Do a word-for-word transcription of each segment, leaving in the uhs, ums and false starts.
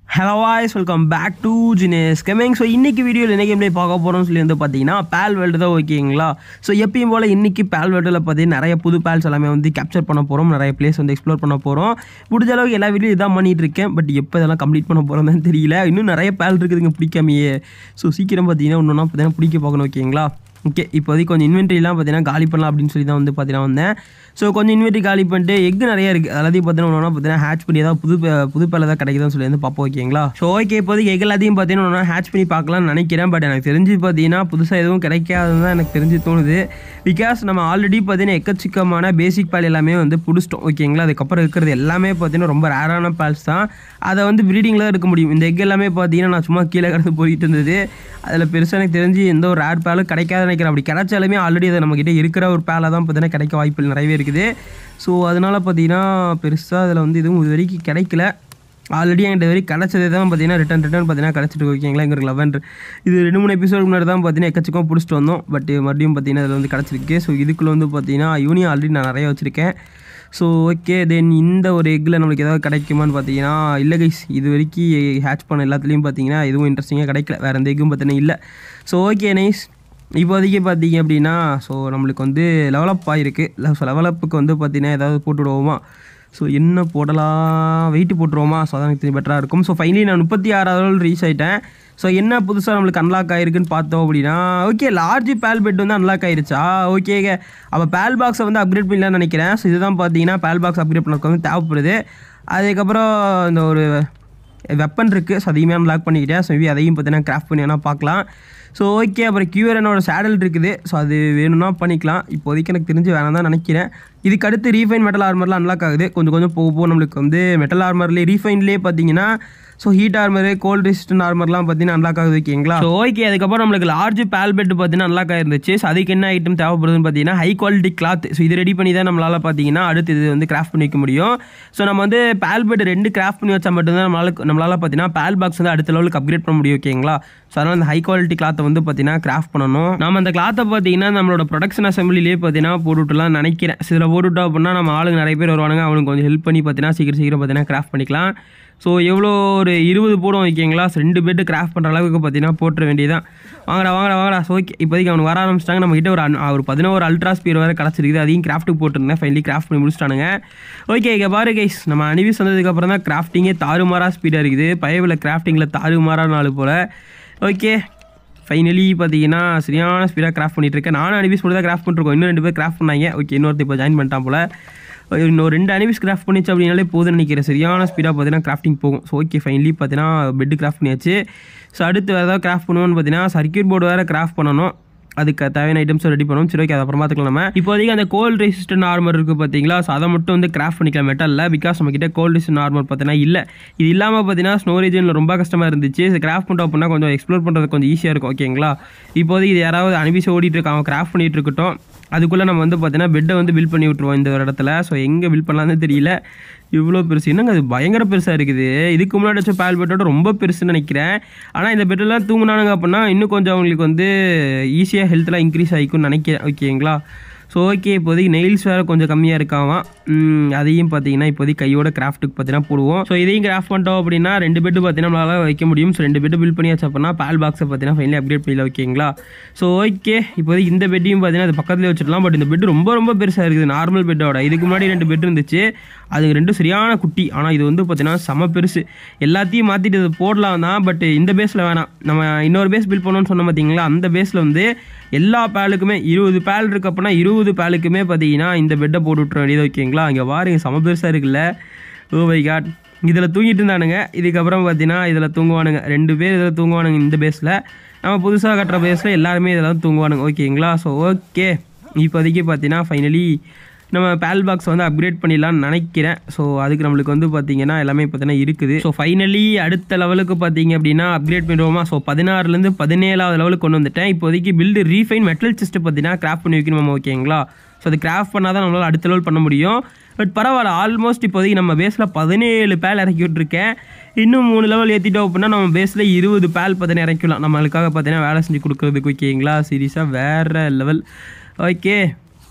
Hello guys, welcome back to Genius Gaming. So இன்னைக்கு வீடியோவில் என்ன கேம் ப்ளே பார்க்க போகிறோம்னு சொல்லி வந்து பார்த்தீங்கன்னா பேல் வேர்ல்டு தான் ஓகேங்களா. ஸோ எப்பயும் போல் இன்றைக்கி பேல் வேர்ல்டில் பார்த்தீங்கன்னா நிறைய புது பேல்ஸ் எல்லாமே வந்து கேப்சர் பண்ண போகிறோம், நிறைய பிளேஸ் வந்து எக்ஸ்ப்ளோர் பண்ண போகிறோம். முடிஞ்ச அளவுக்கு எல்லா வீடியோ இதான் பண்ணிகிட்டு இருக்கேன். பட் எப்போ இதெல்லாம் கம்ப்ளீட் பண்ண போகிறோம்னு தெரியல. இன்னும் நிறைய பேல் இருக்குதுங்க பிடிக்காமையே. ஸோ சீக்கிரம் பார்த்தீங்கன்னா ஒன்றுனா பார்த்தீங்கன்னா பிடிக்க பார்க்கணும் ஓகேங்களா. ஓகே, இப்போதைக்கு கொஞ்சம் இன்வென்ட்ரிலாம் பார்த்தீங்கன்னா காலி பண்ணலாம் அப்படின்னு சொல்லி தான் வந்து பார்த்தீங்கன்னா வந்தேன். ஸோ கொஞ்சம் இன்வென்ட்ரி காலி பண்ணிட்டு எக் நிறைய இருக்குது, எல்லாத்தையும் பார்த்தீங்கன்னா ஒன்றா பார்த்தீங்கன்னா ஹேட்ச் பண்ணி ஏதாவது புது புது பேல தான் கிடைக்குதுன்னு சொல்லி வந்து பார்ப்போம் ஓகேங்களா. ஸோ ஓகே, இப்போதைக்கு எக் எல்லாத்தையும் பார்த்தீங்கன்னா ஒன்றா ஹேட்ச் பண்ணி பார்க்கலாம்னு நினைக்கிறேன். பட் எனக்கு தெரிஞ்சு பார்த்தீங்கன்னா புதுசாக எதுவும் கிடைக்காதுன்னு தான் எனக்கு தெரிஞ்சு தோணுது. பிகாஸ் நம்ம ஆல்ரெடி பார்த்தீங்கன்னா எக்கச்சக்கமான பேசிக் பேல் எல்லாமே வந்து பிடிச்சிட்டோம் ஓகேங்களா. அதுக்கப்புறம் இருக்கிறது எல்லாமே பார்த்தீங்கன்னா ரொம்ப ரேரான பேல்ஸ் தான். அதை வந்து ப்ரீடிங்கில் தான் இருக்க முடியும். இந்த எக் எல்லாமே பார்த்தீங்கன்னா நான் சும்மா கீழே கடந்து போயிட்டு இருந்தது. அதில் பெருசாக எனக்கு தெரிஞ்சு எந்த ஒரு ரேர் பேலும் கிடைக்காது நினைக்கிறேன். அப்படி கிடைச்சாலுமே ஆல்ரெடி அதை நம்மக்கிட்ட இருக்கிற ஒரு பேலை தான் பார்த்தீங்கன்னா கிடைக்க வாய்ப்புகள் நிறையவே இருக்குது. ஸோ அதனால் பார்த்தீங்கன்னா பெருசாக அதில் வந்து எதுவும் இது வரைக்கும் கிடைக்கல. ஆல்ரெடி என்கிட்ட வரைக்கும் கிடச்சதே தான் பார்த்தீங்கன்னா ரிட்டன் ரிட்டன் பார்த்தீங்கன்னா கிடச்சிட்டு ஓகேங்களா. எங்களுக்கு லெவன் இது ரெண்டு மூணு எபிசோடு முன்னாடி தான் பார்த்தீங்கன்னா எக்கச்சக்கம் பிடிச்சிட்டு வந்தோம். பட் மறுபடியும் பார்த்தீங்கன்னா அதில் வந்து கிடச்சிருக்கு. ஸோ இதுக்குள்ளே வந்து பார்த்தீங்கன்னா யூனியும் ஆல்ரெடி நான் நிறைய வச்சுருக்கேன். ஸோ ஓகே, தென் இந்த ஒரு எக்கில் நம்மளுக்கு ஏதாவது கிடைக்குமான்னு பார்த்தீங்கன்னா இல்லை கைஸ், இது வரைக்கும் ஹேட்ச் பண்ண எல்லாத்துலேயும் பார்த்தீங்கன்னா எதுவும் இன்ட்ரெஸ்டிங்காக கிடைக்கல. வேறு எந்த எக்கும் பார்த்தீங்கன்னா இல்லை. ஸோ ஓகே நைஸ், இப்போதைக்கு பார்த்தீங்க அப்படின்னா ஸோ நம்மளுக்கு வந்து லெவலப் ஆகிருக்கு. ஸோ லெவலப்புக்கு வந்து பார்த்தீங்கன்னா ஏதாவது போட்டு விடுவோமா. ஸோ என்ன போடலாம், வெயிட்டு போட்டுருவோமா. ஸோ அதான் எனக்கு பெட்டராக இருக்கும். ஸோ ஃபைனலி நான் முப்பத்தி ஆறாவது ரீச் ஆகிட்டேன். ஸோ என்ன புதுசாக நம்மளுக்கு அன்லாக் ஆகிருக்குன்னு பார்த்தோம் அப்படின்னா ஓகே, லார்ஜ் பேல் பெட் வந்து அன்லாக் ஆகிருச்சா. ஓகேங்க, அப்போ பேல் பாக்ஸை வந்து அப்கிரேட் பண்ணலான்னு நினைக்கிறேன். ஸோ இதுதான் பார்த்தீங்கன்னா பேல் பாக்ஸ் அப்கிரேட் பண்ணதுக்கு வந்து தேவைப்படுது. அதுக்கப்புறம் இந்த ஒரு வெப்பன் இருக்குது. ஸோ அதையுமே அன்லாக் பண்ணிக்கிட்டேன். ஸோ அதையும் பார்த்தீங்கன்னா கிராஃப்ட் பண்ணி வேணால் பார்க்கலாம். ஸோ ஓகே, அப்புறம் கியூஆர்எனோட சேடல் இருக்குது. ஸோ அது வேணும்னா பண்ணிக்கலாம். இப்போதைக்கு எனக்கு தெரிஞ்சு வேணாம் தான் நினைக்கிறேன். இதுக்கு அடுத்து ரீஃபைன் மெட்டல் ஆர்மர்லாம் அன்லாக் ஆகுது. கொஞ்சம் கொஞ்சம் போக போக நம்மளுக்கு வந்து மெட்டல் ஆர்மர்லேயே ரீஃபைன்லேயே பார்த்தீங்கன்னா so heat armour cold resistant ஆர்மர்லாம் பார்த்தீங்கன்னா அன்லாக் ஆகுது ஓகேங்களா. ஸோ ஓகே, அதுக்கப்புறம் நம்மளுக்கு லார்ஜ் பேல் பெட் பார்த்தீங்கன்னா அன்லாக் ஆயிருந்துச்சு. ஸோ அதுக்கு என்ன ஐட்டம் தேவைப்படுதுன்னு பார்த்தீங்கன்னா ஹை குவாலிட்டி கிளாத். ஸோ இது ரெடி பண்ணி தான் நம்மளால் பார்த்தீங்கன்னா அடுத்து இது வந்து கிராஃப்ட் பண்ணி வைக்க முடியும். ஸோ நம்ம வந்து பேல் பெட் ரெண்டு கிராஃப்ட் பண்ணி வச்சா மட்டும்தான் நம்மளால் நம்மளால் பார்த்தீங்கன்னா பேல் பாக்ஸ் வந்து அடுத்த லெவலுக்கு அப்கிரேட் பண்ண முடியும் ஓகேங்களா. ஸோ அதனால் அந்த ஹை குவாலிட்டி கிளாத்தை வந்து பார்த்தீங்கன்னா கிராஃப்ட் பண்ணணும். நம்ம அந்த கிளாத்தை பார்த்தீங்கன்னா நம்மளோட ப்ரொடக்ஷன் அசம்பிளிலேயே பார்த்தீங்கன்னா போட்டுவிட்டுலாம் நினைக்கிறேன். ஸோ இதில் போட்டுவிட்டோம் அப்படின்னா நம்ம ஆளுங்க நிறைய பேர் வருவானுங்க, அவனுக்கு கொஞ்சம் ஹெல்ப் பண்ணி பார்த்தீங்கன்னா சீக்கிரம் சீக்கிரம் பார்த்தீங்கன்னா கிராஃப்ட் பண்ணிக்கலாம். ஸோ எவ்வளோ ஒரு இருபது போடும் ஓகேங்களா. ஸோ ரெண்டு பெட்டு கிராஃப்ட் பண்ணுற அளவுக்கு பார்த்தீங்கன்னா போட்டுற வேண்டியதான். வாங்கடா வாங்கடா வாங்கடா. ஸோ ஓகே, இப்போதைக்கு அவனுக்கு வர ஆரம்பிச்சிட்டாங்க. நம்மகிட்ட ஒரு ஒரு பதினோரு அல்ட்ரா ஸ்பீர் வேறு கிடச்சிருக்குது. அதையும் கிராஃப்ட்டுக்கு போட்டுருந்தேன். ஃபைனலி கிராஃப்ட் பண்ணி முடிச்சிட்டானுங்க. ஓகே, இங்கே பாரு கைஸ், நம்ம அனிவிஸ் வந்ததுக்கப்புறம் தான் கிராஃப்டிங்கே தாறுமாறாக ஸ்பீடாக இருக்குது. பயவில் கிராஃப்டிங்கில் தாறுமாறாக நாலு போல். ஓகே, ஃபைனலி பார்த்தீங்கன்னா சரியான ஸ்பீடாக கிராஃப்ட் பண்ணிட்டு இருக்கேன். நானும் அனிவிஸ் மட்டும் தான் கிராஃப்ட் பண்ணிருக்கோம். இன்னும் ரெண்டு பேர் கிராஃப்ட் பண்ணாங்க. ஓகே, இன்னொருத்த இப்போ ஜாயின் பண்ணிட்டான் போல். இன்னொரு ரெண்டு அனிவிஸ் கிராஃப்ட் பண்ணிச்சு அப்படின்னாலே போதுன்னு நினைக்கிறேன். சரியான ஸ்பீடாக பார்த்தீங்கன்னா கிராஃப்டிங் போகும். ஸோ ஓகே, ஃபைனலி பார்த்தீங்கன்னா பெட்டு கிராஃப்ட் பண்ணியாச்சு. ஸோ அடுத்து வேறு ஏதாவது கிராஃப்ட் பண்ணுவோன்னு பார்த்தீங்கன்னா சர்க்யூட் போர்டு வேறு கிராஃப்ட் பண்ணணும். அதுக்கு தேவையான ஐட்டம்ஸ் ரெடி பண்ணுவோம். சரி ஓகே, அதை அப்புறம் பார்த்துக்கலாம். நம்ம இப்போதைக்கு அந்த கோல்டு ரெசிஸ்டன்ட் ஆர்மர் இருக்குது பார்த்தீங்களா. ஸோ அதை மட்டும் வந்து கிராஃப்ட் பண்ணிக்கலாம் மெட்டலில். பிகாஸ் நம்மக்கிட்ட கோல்டு ரெசிஸ்டன்ட் ஆர்மர் பார்த்தீங்கன்னா இல்லை. இது இல்லாமல் பார்த்தீங்கன்னா ஸ்னோரேஜில் ரொம்ப கஷ்டமாக இருந்துச்சு. ஸோ கிராஃப்ட் பண்ணிட்டோம் அப்படின்னா கொஞ்சம் எக்ஸ்ப்ளோர் பண்ணுறது கொஞ்சம் ஈஸியாக இருக்கும் ஓகேங்களா. இப்போதைக்கு இது யாராவது அனுப்பிச்சு ஓடிட்டு இருக்காங்க, கிராஃப்ட் பண்ணிட்டு இருக்கட்டும். அதுக்குள்ளே நம்ம வந்து பார்த்தீங்கன்னா பெட்டை வந்து பில்ட் பண்ணி விட்ருவோம் இந்த ஒரு இடத்துல. ஸோ எங்கே பில்ட் பண்ணலான்னு தெரியல. இவ்வளோ பெருசு என்னங்க, அது பயங்கர பெருசாக இருக்குது. இதுக்கு முன்னாடி வச்ச பேல் பெட்டோட ரொம்ப பெருசுன்னு நினைக்கிறேன். ஆனால் இந்த பெட்டெல்லாம் தூங்கினானுங்க அப்படின்னா இன்னும் கொஞ்சம் அவங்களுக்கு வந்து ஈஸியாக ஹெல்த்லாம் இன்க்ரீஸ் ஆகிக்கும்னு நினைக்கிறேன் ஓகேங்களா. ஸோ ஓகே, இப்போதைக்கு நெயில்ஸ் வேறு கொஞ்சம் கம்மியாக இருக்காமா. அதையும் பார்த்தீங்கன்னா இப்போதைக்கு கையோட கிராஃப்ட்டுக்கு பார்த்தீங்கன்னா போடுவோம். ஸோ இதையும் கிராஃப்ட் பண்ணிட்டோம் அப்படின்னா ரெண்டு பெட்டு பார்த்தீங்கன்னா நம்மளால் வைக்க முடியும். ஸோ ரெண்டு பெட்டு பில்ட் பண்ணியாச்சு அப்படின்னா பேல் பாக்ஸை பார்த்தீங்கன்னா ஃபைனலி அப்கிரேட் பண்ணிடலாம் ஓகேங்களா. ஸோ ஓகே, இப்போதைக்கு இந்த பெட்டையும் பார்த்தீங்கன்னா அது பக்கத்துலேயே வச்சுக்கலாம். பட் இந்த பெட்டு ரொம்ப ரொம்ப பெருசாக இருக்குது நார்மல் பெட்டோட. இதுக்கு முன்னாடி ரெண்டு பெட் இருந்துச்சு, அது ரெண்டும் சரியான குட்டி. ஆனால் இது வந்து பார்த்தீங்கன்னா செம பெருசு. எல்லாத்தையும் மாற்றிட்டு இது போடலாம் தான். பட் இந்த பேஸில் வேணாம். நம்ம இன்னொரு பேஸ் பில்ட் பண்ணோன்னு சொன்னோம் பார்த்தீங்களா. அந்த பேஸில் வந்து எல்லா பேலுக்குமே இருபது பேல் இருக்கு அப்படின்னா இருபது பேலுக்குமே பார்த்தீங்கன்னா இந்த பெட்டை போட்டு விட்டுற வேண்டியது ஓகேங்களா. இங்கே வாருங்க, செம பெருசாக இருக்குல்ல. ஓ மை காட், இதில் தூங்கிட்டு இருந்தானுங்க. இதுக்கப்புறம் பார்த்தீங்கன்னா இதில் தூங்குவானுங்க. ரெண்டு பேர் இதில் தூங்குவானுங்க இந்த பேஸில். நம்ம புதுசாக கட்டுற பேஸில் எல்லாருமே இதில் தூங்குவானுங்க ஓகேங்களா. ஸோ ஓகே, இப்போதைக்கு பார்த்தீங்கன்னா ஃபைனலி நம்ம பேல் பாக்ஸ் வந்து அப்கிரேட் பண்ணிடலாம்னு நினைக்கிறேன். ஸோ அதுக்கு நம்மளுக்கு வந்து பார்த்தீங்கன்னா எல்லாமே பார்த்தீங்கன்னா இருக்குது. ஸோ ஃபைனலி அடுத்த லெவலுக்கு பார்த்தீங்க அப்படின்னா அப்கிரேட் பண்ணிடுவோமா. ஸோ பதினாறுலேருந்து பதினேழாவது லெவலுக்கு கொண்டு வந்துட்டேன். இப்போதைக்கு பில்டு ரீஃபைன் மெட்டல் செஸ்ட்டு பார்த்தீங்கன்னா கிராஃப்ட் பண்ணி வைக்கணுமா ஓகேங்களா. ஸோ அது கிராஃப்ட் பண்ணால் தான் நம்மளால் அடுத்த லெவல் பண்ண முடியும். பட் பரவாயில்ல, ஆல்மோஸ்ட் இப்போதைக்கு நம்ம பேஸில் பதினேழு பேல் இறக்கி விட்டுருக்கேன். இன்னும் மூணு லெவல் ஏற்றிட்டோம் அப்படின்னா நம்ம பேஸில் இருபது பேல் பார்த்தீங்கன்னா இறக்கலாம். நம்மளுக்காக பார்த்தீங்கன்னா வேலை செஞ்சு கொடுக்குறதுக்கு ஓகேங்களா. சீரியஸாக வேறு லெவல். ஓகே,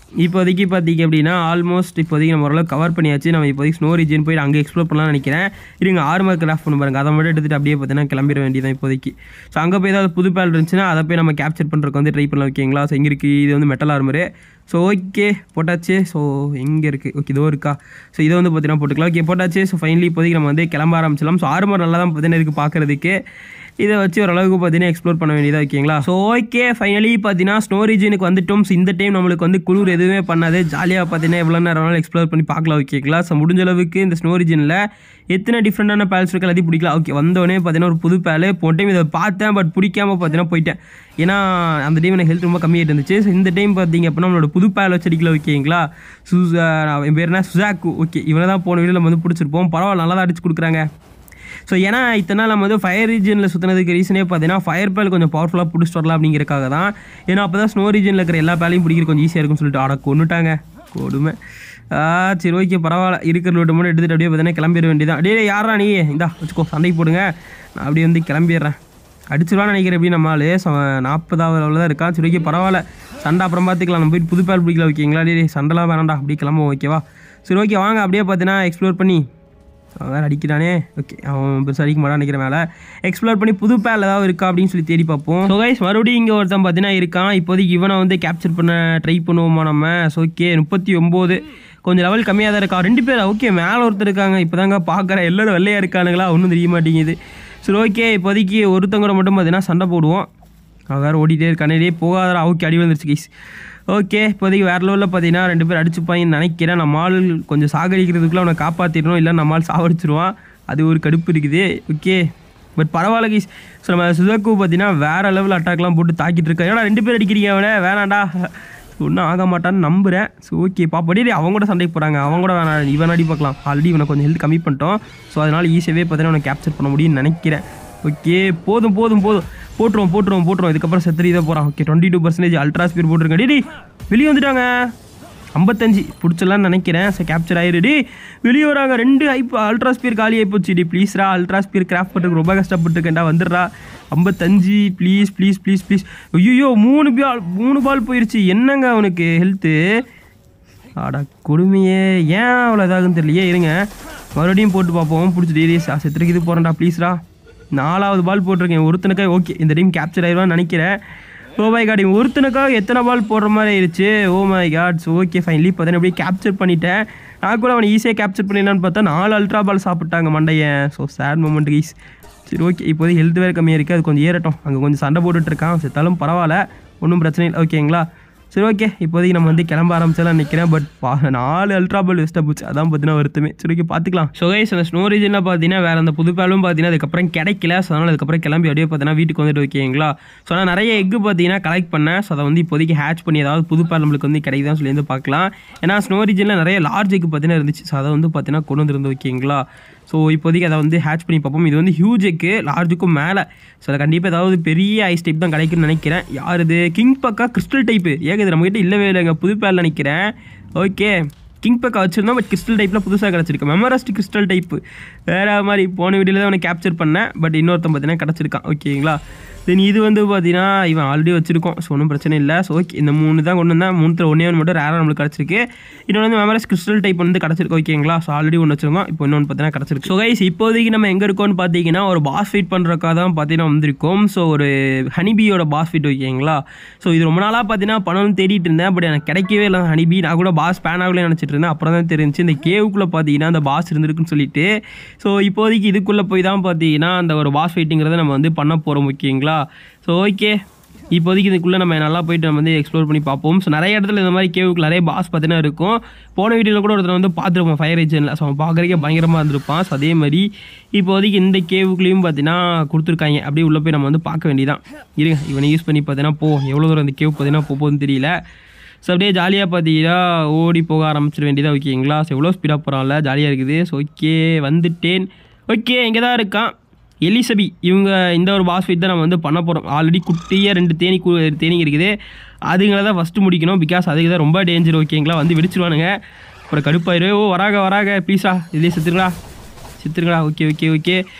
இப்போதைக்கு பார்த்தீங்க அப்படின்னா ஆல்மோஸ்ட் இப்போதைக்கு நம்ம ஓரளவு கவர் பண்ணியாச்சு. நம்ம இப்போதைக்கு ஸ்னோ ரீஜன் போய் அங்கே எக்ஸ்ப்ளோர் பண்ணலாம்னு நினைக்கிறேன். இருங்க ஆர்மர் கிராஃப்ட் பண்ண பாருங்க, அதை மட்டும் எடுத்துகிட்டு அப்படியே பார்த்தீங்கன்னா கிளம்பிட வேண்டியதான் இப்போதைக்கு. ஸோ அங்கே போய் ஏதாவது புது பேல் இருந்துச்சுன்னா அதை போய் நம்ம கேப்சர் பண்ணுறதுக்கு வந்து ட்ரை பண்ணலாம். ஓகேங்களா? ஸோ எங்கே இருக்குது இது வந்து மெட்டல் ஆர்மரு. ஸோ ஓகே போட்டாச்சு. ஸோ எங்கே இருக்குது? ஓகே இதோ இருக்கா. ஸோ இதை வந்து பார்த்தீங்கன்னா போட்டுக்கலாம். ஓகே போட்டாச்சு. ஸோ ஃபைனலி இப்போதைக்கு நம்ம வந்து கிளம்ப ஆரம்பிச்சிடலாம். ஸோ ஆர்மர் நல்லா தான் பார்த்தீங்கன்னா இருக்குது பார்க்குறதுக்கு. இதை வச்சு ஓரளவுக்கு பார்த்தீங்கன்னா எக்ஸ்ப்ளோர் பண்ண வேண்டியதாக. ஓகேங்களா? ஸோ ஓகே ஃபைனலி பார்த்தீங்கன்னா ஸ்னோ ரீஜனுக்கு வந்துட்டோம். ஸோ இந்த டைம் நம்மளுக்கு வந்து குளிர் எதுவுமே பண்ணாது. ஜாலியாக பார்த்தீங்கன்னா எவ்வளோ நேரம் வேணாலும் எக்ஸ்ப்ளோர் பண்ணி பார்க்கலாம். ஓகேங்களா? ஸோ முடிஞ்ச அளவுக்கு இந்த ஸ்னோ ரீஜனில் எத்தனை டிஃப்ரெண்டான பேல்ஸ் இருக்குது எல்லாத்தையும் பிடிக்கலாம். ஓகே வந்தோடனே பார்த்தீங்கன்னா ஒரு புது பேல் போன டைம் இதை பார்த்தேன், பட் பிடிக்காமல் பார்த்தீங்கன்னா போயிட்டேன். ஏன்னா அந்த டைம் எனக்கு ஹெல்த் ரொம்ப கம்மியாகிட்டு இருந்துச்சு. ஸோ இந்த டைம் பார்த்தீங்க அப்படின்னா நம்மளோட புது பேல் வச்சு அடிக்கல. ஓகேங்களா? சுசா என் பேர் என்ன சுசாக்கு. ஓகே இவனை தான் போன வீடியோ நம்ம வந்து பிடிச்சிருப்போம். பரவாயில்ல நல்லா தான் அடிச்சு கொடுக்குறாங்க. ஸோ ஏன்னா இத்தனை நாள் நம்ம வந்து ஃபயர் ரீஜனில் சுற்றினதுக்கு ரீசனே பார்த்தீங்கன்னா ஃபயர் பேல் கொஞ்சம் பவர்ஃபுல்லாக பிடிச்சிட்டு வரலாம் அப்படிங்கிறக்காக தான். ஏன்னா அப்போ தான் ஸ்னோ ரீஜனில் இருக்கிற எல்லா பேலையும் பிடிக்கிறது கொஞ்சம் ஈஸியாக இருக்கும்னு சொல்லிட்டு ஆட கொண்டுட்டாங்க கொடுமை. சரி ஓகே பரவாயில்ல, இருக்கிற லோட்டு மட்டும் எடுத்துகிட்டு அப்படியே பார்த்தீங்கன்னா கிளம்பிட வேண்டியதான். அப்படியே யாரா நீ இந்தா வச்சுக்கோ சண்டைக்கு போடுங்க, நான் அப்படியே வந்து கிளம்பிடுறேன். அடிச்சிடலான்னு நினைக்கிறேன். எப்படி நம்மளால் நாற்பதாவது லெவலில் தான் இருக்கா. சரி ஓகே பரவாயில்ல, சண்டை அப்புறம் பார்த்துக்கலாம். நம்ம போயிட்டு புது பேல் பிடிக்கல. ஓகேங்களா? டே சண்டைலாம் வேணாண்டா, அப்படியே கிளம்புவோம். ஓகேவா? சரி ஓகே வாங்க அப்படியே பார்த்தீங்கன்னா எக்ஸ்ப்ளோர் பண்ணி அவன் வேறு அடிக்கிறானே. ஓகே அவன் பெருசாக அடிக்க மாட்டான்னு நினைக்கிற மேலே எக்ஸ்ப்ளோர் பண்ணி புது பேல் ஏதாவது இருக்கா அப்படின்னு சொல்லி தேடி பார்ப்போம். ஸோ கைஸ் மறுபடியும் இங்கே ஒருத்தன் பார்த்தீங்கன்னா இருக்கான். இப்போதைக்கு இவனை வந்து கேப்சர் பண்ண ட்ரை பண்ணுவோமா நம்ம. ஸோ ஓகே முப்பத்தி ஒம்பது கொஞ்சம் லெவல் கம்மியாக தான் இருக்கா. ரெண்டு பேர் ஓகே மேலே ஒருத்தர் இருக்காங்க. இப்போ தாங்க பார்க்குறேன் எல்லோரும் வெள்ளையாக இருக்கானுங்களா, ஒன்றும் தெரிய மாட்டேங்குது. சரி ஓகே இப்போதைக்கு ஒருத்தவங்க மட்டும் பார்த்தீங்கன்னா சண்டை போடுவோம். அவன் வேறு ஓடிட்டே இருக்கானே போகாதரா. ஓகே அடி வந்துருச்சு கைஸ். ஓகே இப்போதைக்கு வேறு லெவலில் பார்த்தீங்கன்னா ரெண்டு பேர் அடிச்சுப்பாயின்னு நினைக்கிறேன். நம்ம ஆள் கொஞ்சம் சாகடிக்கிறதுக்குள்ளே அவனை காப்பாற்றிடணும், இல்லை நம்ம ஆள் சாவடிச்சிருவான். அது ஒரு கடுப்பு இருக்குது. ஓகே பட் பரவாயில்ல கைஸ். ஸோ நம்ம சுசாக்கு பார்த்தீங்கன்னா வேறு லெவல் அட்டாக்லாம் போட்டு தாக்கிட்டு இருக்கேன். ஏன்னா ரெண்டு பேர் அடிக்கிறீங்க அவனை, வேணாண்டா ஒன்றும் ஆக மாட்டான்னு நம்புகிறேன். ஸோ ஓகே பாப்படி அவங்க கூட சண்டைக்கு போகிறாங்க. அவங்க கூட வேணாம் இவன் அடி பார்க்கலாம். ஆல்ரெடி இவனை கொஞ்சம் ஹெல்த் கம்மி பண்ணிட்டோம். ஸோ அதனால் ஈஸியாகவே பார்த்தீங்கன்னா அவனை கேப்சர் பண்ண முடியும்னு நினைக்கிறேன். ஓகே போதும் போதும் போதும் போட்டுருவோம் போட்டுருவோம் போட்டுருவோம் இதுக்கப்புறம் செத்துறி தான் போகிறான். Okay twenty two percentage ultra speed போட்டிருக்கேன். டி வெளியே வந்துட்டாங்க. ஐம்பத்தஞ்சு பிடிச்சலான்னு நினைக்கிறேன். ஸோ கேப்சர் ஆயிடுடி வெளியே வராங்க. ரெண்டு ஐப் அல்ட்ரா ஸ்பீர் காலி ஆகிப்போச்சு. டி ப்ளீஸ்ரா அல்ட்ரா ஸ்பீர் கிராஃப்ட் பண்ணுறதுக்கு ரொம்ப கஷ்டப்பட்டுருக்கேன்டா, வந்துடுறா. ஐம்பத்தஞ்சு ப்ளீஸ் ப்ளீஸ் ப்ளீஸ் ப்ளீஸ். ஐயோ மூணு பால் மூணு பால் போயிடுச்சு. என்னங்க அவனுக்கு ஹெல்த்து ஆடா கொடுமையே. ஏன் அவ்வளோ இதாகுன்னு தெரியலையே. இருங்க மறுபடியும் போட்டு பார்ப்போம். பிடிச்சிட்டு செத்துருக்கு இது போகிறேன்டா ப்ளீஸ்ரா. நாலாவது பால் போட்டிருக்கேன் ஒருத்தனுக்காக. ஓகே இந்த டைம் கேப்சர் ஆயிடுவான்னு நினைக்கிறேன். ஓ மை காட் ஒருத்தனுக்காக எத்தனை பால் போடுற மாதிரி ஆயிடுச்சு. Oh my god. So okay finally பார்த்தீங்கன்னா அப்படியே கேப்சர் பண்ணிட்டேன். நான் கூட அவனை ஈஸியாக கேப்சர் பண்ணிடலான்னு பார்த்தா நாலு அல்ட்ரா பால் சாப்பிட்டாங்க மண்டையன். So sad moment guys. சரி ஓகே இப்போதைக்கு ஹெல்த் வேறு கம்மியாக இருக்குது, அது கொஞ்சம் ஏறட்டும். அங்கே கொஞ்சம் சண்டை போட்டுட்ருக்கான். செத்தாலும் பரவாயில்ல, ஒன்றும் பிரச்சனை இல்லை. ஓகேங்களா? சரி ஓகே இப்போதைக்கு நம்ம வந்து கிளம்ப ஆரம்பிச்சாலும் நிற்கிறேன். பட் பா நாலு அல்ட்ரா பால் வேஸ்ட்டாக போச்சு. அதான் பார்த்தீங்கன்னா வருத்தமே. சரி ஓகே பார்த்துக்கலாம். ஸோ கைஸ் அந்த ஸ்னோ ரீஜனில் பார்த்தீங்கன்னா வேறு அந்த புது பேலும் பார்த்தீங்கன்னா அதுக்கப்புறம் கிடைக்கல. ஸோ அதனால் அதுக்கப்புறம் கிளம்பி அப்படியே பார்த்தீங்கன்னா வீட்டுக்கு வந்துட்டு ஓகேங்களா. ஸோ நான் நிறைய எக்கு பார்த்தீங்கன்னா கலெக்ட் பண்ணேன். ஸோ அதை வந்து இப்போதைக்கு ஹேட்ச் பண்ணி ஏதாவது புது பேல் நம்மளுக்கு வந்து கிடைக்குதான்னு சொல்லி வந்து பார்க்கலாம். ஏன்னா ஸ்னோ ரீஜனில் நிறைய லார்ஜ் எக்கு பார்த்தீங்கன்னா இருந்துச்சு. ஸோ அதை வந்து பார்த்தீங்கன்னா கொண்டு வந்துருந்து ஓகேங்களா. ஸோ இப்போதைக்கு அதை வந்து ஹேட்ச் பண்ணி பார்ப்போம். இது வந்து ஹியூஜ் எக்கு, லார்ஜுக்கும் மேலே. ஸோ அதை கண்டிப்பாக ஏதாவது பெரிய ஐஸ் டைப் தான் கிடைக்குன்னு நினைக்கிறேன். யார் இது? கிங் பக்கா கிறிஸ்டல் டைப்பு. ஏங்க இது நம்மகிட்ட இல்லவே இல்லைங்க, புது பேல் நினைக்கிறேன். ஓகே கிங் பக்கா வச்சுருந்தோம், பட் கிறிஸ்டல் டைப்பில் புதுசாக கிடச்சிருக்கு. மெமரஸ்ட் கிறிஸ்டல் டைப்பு வேறு மாதிரி. போன வீடியோவில் தான் அவனை கேப்சர் பண்ணேன், பட் இன்னொருத்தன் பார்த்தீங்கன்னா கிடச்சிருக்கான். ஓகேங்களா? தென் இது வந்து பார்த்தீங்கன்னா இவன் ஆல்ரெடி வச்சிருக்கோம். ஸோ ஒன்றும் பிரச்சனை இல்லை. ஸோ ஓகே இந்த மூணு தான் கொண்டு வந்தேன். மூணுத்தில் ஒன்றே ஒன்று மட்டும் ரேராக நம்மளுக்கு கிடச்சிருக்கு. இன்னொன்று வந்து மெமரஸ் கிறிஸ்டல் டைப் வந்து கிடச்சிருக்கு. ஓகேங்களா? ஸோ ஆல்ரெடி ஒன்று வச்சிருக்கோம், இப்போ இன்னொன்று பார்த்தீங்கன்னா கிடச்சிருக்கு. ஸோ கைஸ் இப்போதைக்கு நம்ம எங்கே இருக்கோம்னு பார்த்தீங்கன்னா ஒரு பாஸ் ஃபைட் பண்ணுறக்காக தான் பார்த்தீங்கன்னா வந்திருக்கோம். ஸோ ஒரு ஹனிபியோட பாஸ் ஃபைட். ஓகேங்களா? ஸோ இது ரொம்ப நாளாக பார்த்தீங்கன்னா பணம் தேடிட்டு இருந்தேன், பட் எனக்கு கிடைக்கவே இல்லை ஹனிபி. நான் கூட பாஸ் பேன் ஆகலே நினச்சிட்டு இருந்தேன். அப்புறம் தான் தெரிஞ்சு இந்த கேவுக்குள்ளே பார்த்தீங்கன்னா அந்த பாஸ் இருந்திருக்குன்னு சொல்லிட்டு. ஸோ இப்போதைக்கு இதுக்குள்ளே போய் தான் பார்த்தீங்கன்னா அந்த ஒரு பாஸ் ஃபைட்டுங்கிறத நம்ம வந்து பண்ண போகிறோம். ஓகேங்களா? ஸோ ஓகே இப்போதைக்கு இதுக்குள்ளே நம்ம நல்லா போயிட்டு நம்ம வந்து எக்ஸ்ப்ளோர் பண்ணி பார்ப்போம். ஸோ நிறைய இடத்துல இந்த மாதிரி கேவுக்கு நிறைய பாஸ் பார்த்தீங்கன்னா இருக்கும். போன வீடியோவில் கூட ஒருத்தர் வந்து பார்த்துருப்போம் ஃபயர் ஏஜென்ட்டில். ஸோ அவன் பார்க்குறதுக்கே பயங்கரமாக இருந்திருப்பான். ஸோ அதே மாதிரி இப்போதைக்கு இந்த கேவுக்குள்ளேயும் பார்த்தீங்கன்னா கொடுத்துருக்காங்க. அப்படியே உள்ளே போய் நம்ம வந்து பார்க்க வேண்டியதான். இருங்க இவனை யூஸ் பண்ணி பார்த்தீங்கன்னா போ எவ்வளோ தூரம் அந்த கேவ் பார்த்தீங்கன்னா போகுதுன்னு தெரியல. ஸோ அப்படியே ஜாலியாக பார்த்தீங்கன்னா ஓடி போக ஆரம்பிச்சிட வேண்டியதாக. ஓகேங்களா? ஸோ எவ்வளோ ஸ்பீடாக போகிறான்ல, ஜாலியாக இருக்குது. ஸோ ஓகே வந்துட்டேன். ஓகே இங்கே தான் இருக்கான் எலிசபி. இவங்க இந்த ஒரு பாஸ் ஃபைட் தான் நம்ம வந்து பண்ண போகிறோம். ஆல்ரெடி குட்டியாக ரெண்டு தேனி தேனிங்க இருக்குது, அதுங்களை தான் ஃபஸ்ட்டு முடிக்கணும். பிகாஸ் அதுக்கு தான் ரொம்ப டேஞ்சர். ஓகேங்களா? வந்து வெடிச்சிருவானுங்க, அப்புறம் கடுப்பாயிரு. ஓ வராக வராக ப்ளீஸா இதே செத்துருங்களா செத்துருங்களா. ஓகே ஓகே ஓகே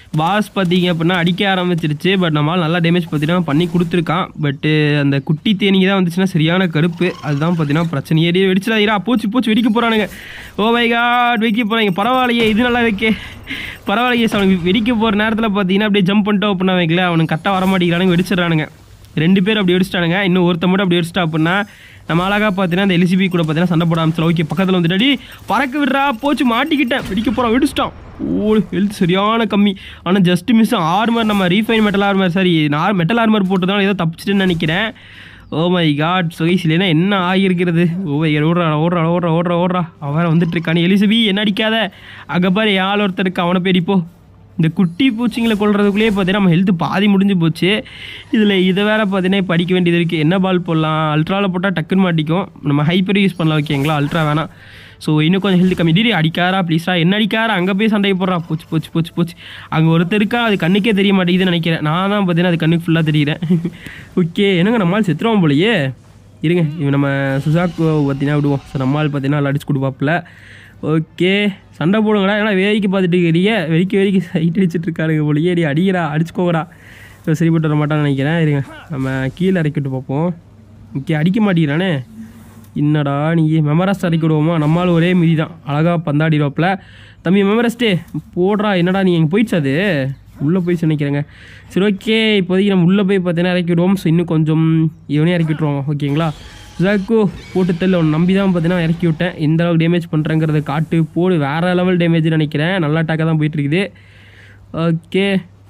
பாஸ் பார்த்தீங்க அப்படின்னா அடிக்க ஆரம்பிச்சிருச்சு. பட் நம்மளால் நல்லா டேமேஜ் பார்த்தீங்கன்னா பண்ணி கொடுத்துருக்கான். பட்டு அந்த குட்டி தேனி தான் வந்துச்சுன்னா சரியான கருப்பு. அதுதான் பார்த்தீங்கன்னா பிரச்சனை. ஏறி வெடிச்சிடாதீரா, பூச்சி பூச்சி வெடிக்க போகிறானுங்க. ஓ மை காட், வெடிக்க போகிறாங்க. பரவாயில்லையே, இது நல்லா இருக்கே, பரவாயில்லையே. அவனுக்கு வெடிக்க போகிற நேரத்தில் பார்த்தீங்கன்னா அப்படியே ஜம்ப் பண்ணிட்டோம் அப்படின்னா வைக்கல, அவனுக்கு கரெக்டாக வர மாட்டேங்கிறானுங்க, வெடிச்சிடறானுங்க. ரெண்டு பேர் அப்படி வெடிச்சிட்டானுங்க. இன்னும் ஒருத்த மட்டும் அப்படி வெடிச்சிட்டா அப்படின்னா நம்ம அழகாக பார்த்தீங்கன்னா அந்த எலிசிபி கூட பார்த்தீங்கன்னா சண்டை போட ஆரம்பிச்சிடும். ஓகே, பக்கத்தில் வந்துட்டு பறக்க விடுறா, போச்சு மாட்டிக்கிட்டேன், வெடிக்க போகிறான், வெடிச்சிட்டான். ஓ ஹெல்த் சரியான கம்மி. ஆனால் ஜஸ்ட் மிஸ் ஆர்மர், நம்ம ரீஃபைன் மெட்டல் ஆர்மர், சரி நான் மெட்டல் ஆர்மர் போட்டுதான் ஏதோ தப்பிச்சிட்டுன்னு நினைக்கிறேன். ஓ மை காட், சொகைஸ் இல்லைன்னா என்ன ஆகியிருக்கிறது. ஓ மை ஓடுறா ஓடுறா ஓடுறா ஓடுறா ஓடுறா அவன் வந்துட்டு இருக்கானு. எலிசிபி என்ன அடிக்காத, அங்கே பாரு யாழ் ஒருத்தருக்கு, அவனை பேரிப்போ. இந்த குட்டி பூச்சிங்களை கொள்றதுக்குள்ளேயே பார்த்தீங்கன்னா நம்ம ஹெல்த்து பாதி முடிஞ்சு போச்சு. இதில் இதை வேறு பார்த்தீங்கன்னா இப்போ அடிக்க வேண்டியது இருக்குது. என்ன பால் போடலாம், அல்ட்ராவில் போட்டால் டக்குன்னு மாட்டிக்கும். நம்ம ஹைப்பர் யூஸ் பண்ணலாம், ஓகேங்களா, அல்ட்ரா வேணாம். ஸோ இன்னும் கொஞ்சம் ஹெல்த் கம்மி. டிடி அடிக்காரா ப்ளீஸா, என்ன அடிக்காரா, அங்கே போய் சண்டையை போடுறா. போச்சு போச்சு போச்சு போச்சு. அங்கே ஒருத்தர் இருக்கா, அது கண்ணுக்கே தெரிய மாட்டேங்குதுன்னு நினைக்கிறேன். நான் தான் பார்த்தீங்கன்னா அது கண்ணுக்கு ஃபுல்லாக தெரியுறேன். ஓகே, என்னங்க நம்மளால் செத்துருவோம் போலையே. இருங்க, இவன் நம்ம சுசாக்கு பார்த்தீங்கன்னா விடுவோம். ஸோ நம்மளால் பார்த்தீங்கன்னா நல்லா அடிச்சு கொடுப்பாப்பில். ஓகே, சண்டை போடுங்கடா, ஏன்னா வேடிக்கை பார்த்துட்டு இருக்கிறீங்க, வெறிக்க வெறிக்கை சைட் அடிச்சுட்டு இருக்காருங்க போலியே. அடி அடிக்கிறா, அடிச்சுக்கோங்கடா. சரிப்பட்டு வர மாட்டான்னு நினைக்கிறேன். இருங்க, நம்ம கீழே இறக்கிட்டு பார்ப்போம். ஓகே, அடிக்க மாட்டேங்கிறானே, என்னடா நீ மெமரஸ்ட் இறக்கி விடுவோமா. நம்மளால் ஒரே மிதி தான், அழகாக பந்தாடிடுவாப்பில். தம்பி மெமரஸ்ட்டே போடுறா, என்னடா நீ எங்கே போயிடுச்சு, அது உள்ளே போய் நினைக்கிறேங்க. சரி ஓகே, இப்போதைக்கு நம்ம உள்ளே போய் பார்த்தீங்கன்னா இறக்கி விடுவோம். ஸோ இன்னும் கொஞ்சம் இவனே இறக்கி விட்டுருவோம், ஓகேங்களா. ஜாக்கு போட்டு தெரியல, ஒன்று நம்பி தான் பார்த்தீங்கன்னா இறக்கி விட்டேன். எந்த அளவுக்கு டேமேஜ் பண்ணுறேங்கிறத காட்டு போடு. வேறு லெவல் டேமேஜ் நினைக்கிறேன், நல்லா அட்டாக்காக தான் போயிட்டுருக்குது. Okay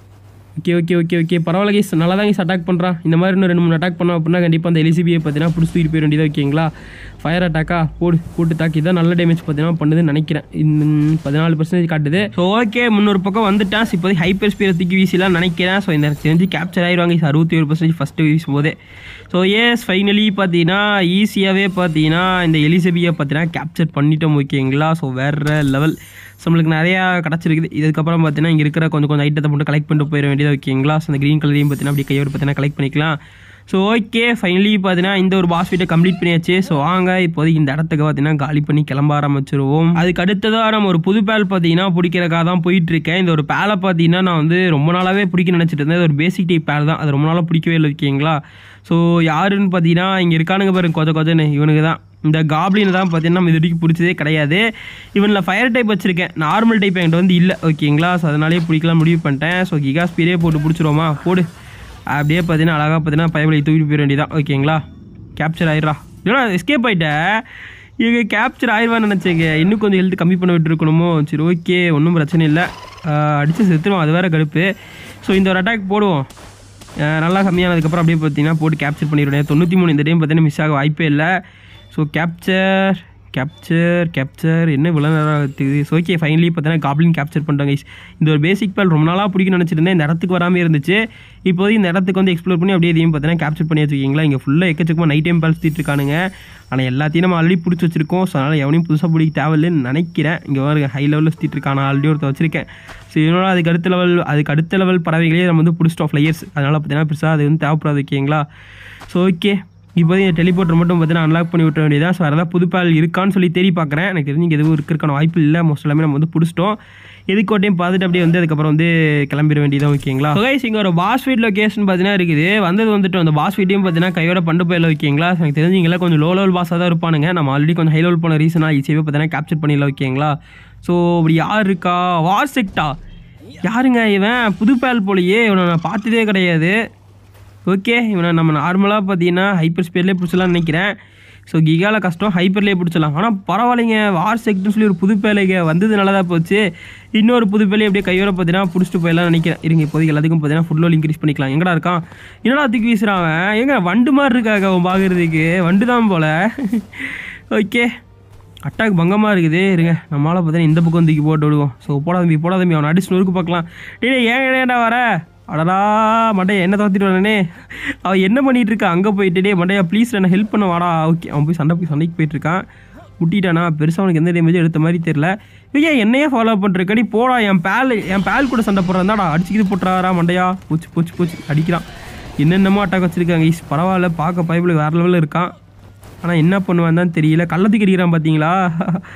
okay okay okay okay பரவாயில்ல கேஸ், நல்லா தான் கேஸ் அட்டாக் பண்ணுறான். இந்த மாதிரி இன்னும் ரெண்டு மூணு அட்டாக் பண்ணோம் அப்படின்னா கண்டிப்பாக அந்த எலிசிபியை பார்த்தீங்கன்னா பிடிச்சி தூக்கிட்டு போயிட வேண்டியதாக, ஓகேங்களா. ஃபயர் அட்டாக்கா போடு, போட்டு தாக்கி தான் நல்ல டேமேஜ் பார்த்தீங்கன்னா பண்ணுதுன்னு நினைக்கிறேன். இந்த பதினாலு பர்சன்டேஜ் காட்டுது. ஸோ ஓகே, முன்னூறு பக்கம் வந்துட்டான். இப்போதைக்கு ஹைப்பர் ஸ்பீடை தூக்கி வீசிலாம் நினைக்கிறேன். ஸோ இந்த தெரிஞ்சு கேப்சர் ஆகிடுவாங்க அறுபத்தி ஒரு பர்சன்டேஜ் ஃபஸ்ட்டு வீசும் போதே. ஸோ ஏஸ் ஃபைனலி பார்த்தீங்கன்னா ஈஸியாகவே பார்த்தீங்கன்னா இந்த எலிசபியை பார்த்தீங்கன்னா கேப்சர் பண்ணிட்டோம், ஓகேங்களா. ஸோ வேறு லெவல். ஸோ நம்மளுக்கு நிறையா கிடச்சிருக்குது. இதுக்கப்புறம் பார்த்தீங்கன்னா இங்கே இருக்கிற கொஞ்சம் கொஞ்சம் ஐட்டத்தை மட்டும் கலெக்ட் பண்ணிட்டு போயிட வேண்டியது, ஓகேங்களா. ஸோ அந்த க்ரீன் கலரையும் பார்த்தீங்கன்னா அப்படி கையோடு பார்த்தீங்கன்னா கலெக்ட் பண்ணிக்கலாம். ஸோ ஓகே, ஃபைனலி பார்த்தீங்கன்னா இந்த ஒரு பாஸ் ஃபைட்டை கம்ப்ளீட் பண்ணியாச்சு. ஸோ வாங்க இப்போதைக்கு இந்த இடத்துக்கு பார்த்தீங்கன்னா காலி பண்ணி கிளம்ப ஆரம்பிச்சிருவோம். அதுக்கு அடுத்ததாக நம்ம ஒரு புது பேல் பார்த்தீங்கன்னா பிடிக்கிறக்காக தான் போயிட்டுருக்கேன். இந்த ஒரு பேலை பார்த்தீங்கன்னா நான் வந்து ரொம்ப நாளாகவே பிடிக்க நினச்சிட்டு இருந்தேன். அது ஒரு பேசிக் டைப் பேல் தான், அது ரொம்ப நாளாக பிடிக்கவே இல்லை, ஓகேங்களா. ஸோ யாருன்னு பார்த்தீங்கன்னா இங்கே இருக்கானுங்க பாருங்க, கொஞ்சம் கொஞ்சன்னு இவனுக்கு தான். இந்த காப்ளின் தான் பார்த்தீங்கன்னா நம்ம இது வரைக்கும் பிடிச்சதே கிடையாது. இவனில் ஃபயர் டைப் வச்சுருக்கேன், நார்மல் டைப் என்கிட்ட வந்து இல்லை, ஓகேங்களா. ஸோ அதனாலே பிடிக்கலாம் முடிவு பண்ணிட்டேன். ஸோ கிகா ஸ்பீடே போட்டு பிடிச்சிருவோமா, போடு. அப்படியே பார்த்தீங்கன்னா அழகாக பார்த்தீங்கன்னா பயபலை தூக்கிட்டு போயிட வேண்டியதான், ஓகேங்களா. கேப்சர் ஆயிடுறா, இல்லைனா எஸ்கேப் ஆகிட்டேன். இவங்க கேப்சர் ஆயிடுவான்னு நினச்சேங்க. இன்னும் கொஞ்சம் ஹெல்த் கம்மி பண்ண விட்டுருக்கணுமோ. சரி ஓகே, ஒன்றும் பிரச்சனை இல்லை, அடித்து செத்துருவோம், அது வேறு கடுப்பு. ஸோ இந்த ஒரு அட்டாக் போடுவோம், நல்லா கம்மியானதுக்கப்புறம் அப்படியே பார்த்தீங்கன்னா போட்டு கேப்சர் பண்ணிடுவேன். தொண்ணூற்றி மூணு இந்த டைம் பார்த்தீங்கன்னா மிஸ் ஆக வாய்ப்பே இல்லை. ஸோ கேப்சர் கேப்சர் கேப்சர் என்ன இவ்வளோ நேரம் ஆகுது. ஸோ ஓகே, ஃபைனலி பார்த்தீங்கன்னா காப்ளின் கேப்சர் பண்ணுறாங்க. இந்த ஒரு பேசிக் பேல் ரொம்ப நாளாக பிடிக்கணும்னு நினச்சிட்டு இருந்தேன், இந்த இடத்துக்கு வராமல் இருந்துச்சு. இப்போதைக்கு இந்த இடத்துக்கு வந்து எக்ஸ்ப்ளோர் பண்ணி அப்படியே இதையும் பார்த்தீங்கன்னா கேப்சர் பண்ணி வச்சுருக்கீங்களா. இங்கே ஃபுல்லாக எக்கச்சக்கமாக நைட் டைம் பேல் சுற்றிட்டு இருக்கானுங்க. ஆனால் எல்லாத்தையும் நம்ம ஆல்ரெடி பிடிச்சி வச்சிருக்கோம். ஸோ அதனால் எவனையும் புதுசாக பிடிக்க தேவையில்லைன்னு நினைக்கிறேன். இங்கே வர ஹை லெவலில் சுற்றிட்டு இருக்கான், நான் ஆல்ரெடி ஒருத்தர் வச்சிருக்கேன். ஸோ இதனால அதுக்கு அடுத்த லெவல் அதுக்கு அடுத்த லெவல் பறவைகளே நம்ம வந்து பிடிச்சிட்டோம், ஃப்ளையர்ஸ். அதனால் பார்த்தீங்கன்னா பெருசாக அது வந்து தேவைப்படாது, ஓகேங்களா. ஸோ ஓகே, இப்போதைக்கு டெலிபோர்ட்டர் மட்டும் பார்த்தீங்கன்னா அன்லாக் பண்ணி விட்ட வேண்டியதான். ஸோ அதெல்லாம் புது பேல் இருக்கான்னு சொல்லி தேடி பார்க்குறேன். எனக்கு தெரிஞ்சு எதுவும் இருக்கிறக்கான வாய்ப்பு இல்லை. மோஸ்ட் எல்லாமே நம்ம வந்து பிடிச்சிட்டோம். எதுக்கோட்டையும் பார்த்துட்டு அப்படியே வந்து அதுக்கப்புறம் வந்து கிளம்பிட வேண்டியதான், ஓகேங்களா. கைஸ், இங்கே ஒரு பாஸ் ஃபைட் லொகேஷன் பார்த்தீங்கன்னா இருக்குது. வந்தது வந்துட்டு அந்த பாஸ் ஃபைட்டையும் பார்த்தீங்கன்னா கையோட பண்டு போயிடல, ஓகேங்களா. எனக்கு தெரிஞ்சு இங்கெல்லாம் கொஞ்சம் லோ லெவல் பாஸாக தான் இருப்பானுங்க. நம்ம ஆல்ரெடி கொஞ்சம் ஹை லெவல் போன ரீசனாக ஈஸியாகவே பார்த்தீங்கன்னா கேப்சர் பண்ணிடலாம், ஓகேங்களா. ஸோ அப்படி யார் இருக்கா, வார் செக்டா யாருங்க இவன், புது பேல் போலையே, இவனை நான் பார்த்ததே கிடையாது. ஓகே, இவனை நம்ம நார்மலாக பார்த்தீங்கன்னா ஹைப்பர் ஸ்பீட்லேயே பிடிச்சலாம்னு நினைக்கிறேன். ஸோ கிகாவில் கஷ்டம், ஹைப்பர்லேயே பிடிச்சலாம். ஆனால் பரவாயில்லைங்க, வார் செக்ட்னு சொல்லி ஒரு புது பேலைங்க வந்தது நல்லதாக போச்சு. இன்னொரு புது பேலையை அப்படியே கையோட பார்த்தீங்கன்னா பிடிச்சிட்டு போயிடலாம் நினைக்கிறேன். இருங்க, இப்போதைக்கு எல்லாத்துக்கும் பார்த்தீங்கன்னா ஃபுட் லெவல் இன்க்ரீஸ் பண்ணிக்கலாம். எங்கடா இருக்கான், என்னடா தூக்கி வீசுறான் அவன், எங்க வண்டு மாதிரி இருக்காங்க அவன் பார்க்குறதுக்கு, வண்டு தான் போல். ஓகே, அட்டாக் பங்கமாக இருக்குது. இருங்க, நம்மளால் பார்த்தீங்கன்னா இந்த பக்கம் தூக்கி போட்டு விடுவோம். ஸோ போடா தம்பி, போடா தம்பி, அவனை அடிச்சு நொறுக்கு பார்க்கலாம். டே ஏன் ஏன்டா வர, அடடா மண்டையா என்ன தோத்திட்டு வரனே, அவன் என்ன பண்ணிகிட்டு இருக்கா அங்கே போயிட்டு. டே மண்டையா ப்ளீஸ் என்ன ஹெல்ப் பண்ண வாடா. ஓகே, அவன் போய் சண்டை போய் சண்டைக்கு போயிட்டுருக்கான். முட்டிட்டானா, பெருசாக அவனுக்கு எந்த டேமேஜும் எடுத்த மாதிரி தெரில. ஐயா என்னையே ஃபாலோ பண்ணுறக்கடி, போடா என் பேல் என் பேல் கூட சண்டை போடுறான்டாடா, அடிச்சுக்கிது போட்டுறாரா மண்டையா. பூச்சி பூச்சி பூச்சி அடிக்கிறான். என்னென்னமோ அட்டாக் வச்சுருக்காங்க. ஈஸ் பரவாயில்ல, பார்க்க பைபிள் வேறு லெவலில் இருக்கான். ஆனால் என்ன பண்ணுவான் தான் தெரியல. கள்ளத்துக்கு அடிக்கிறான் பார்த்தீங்களா.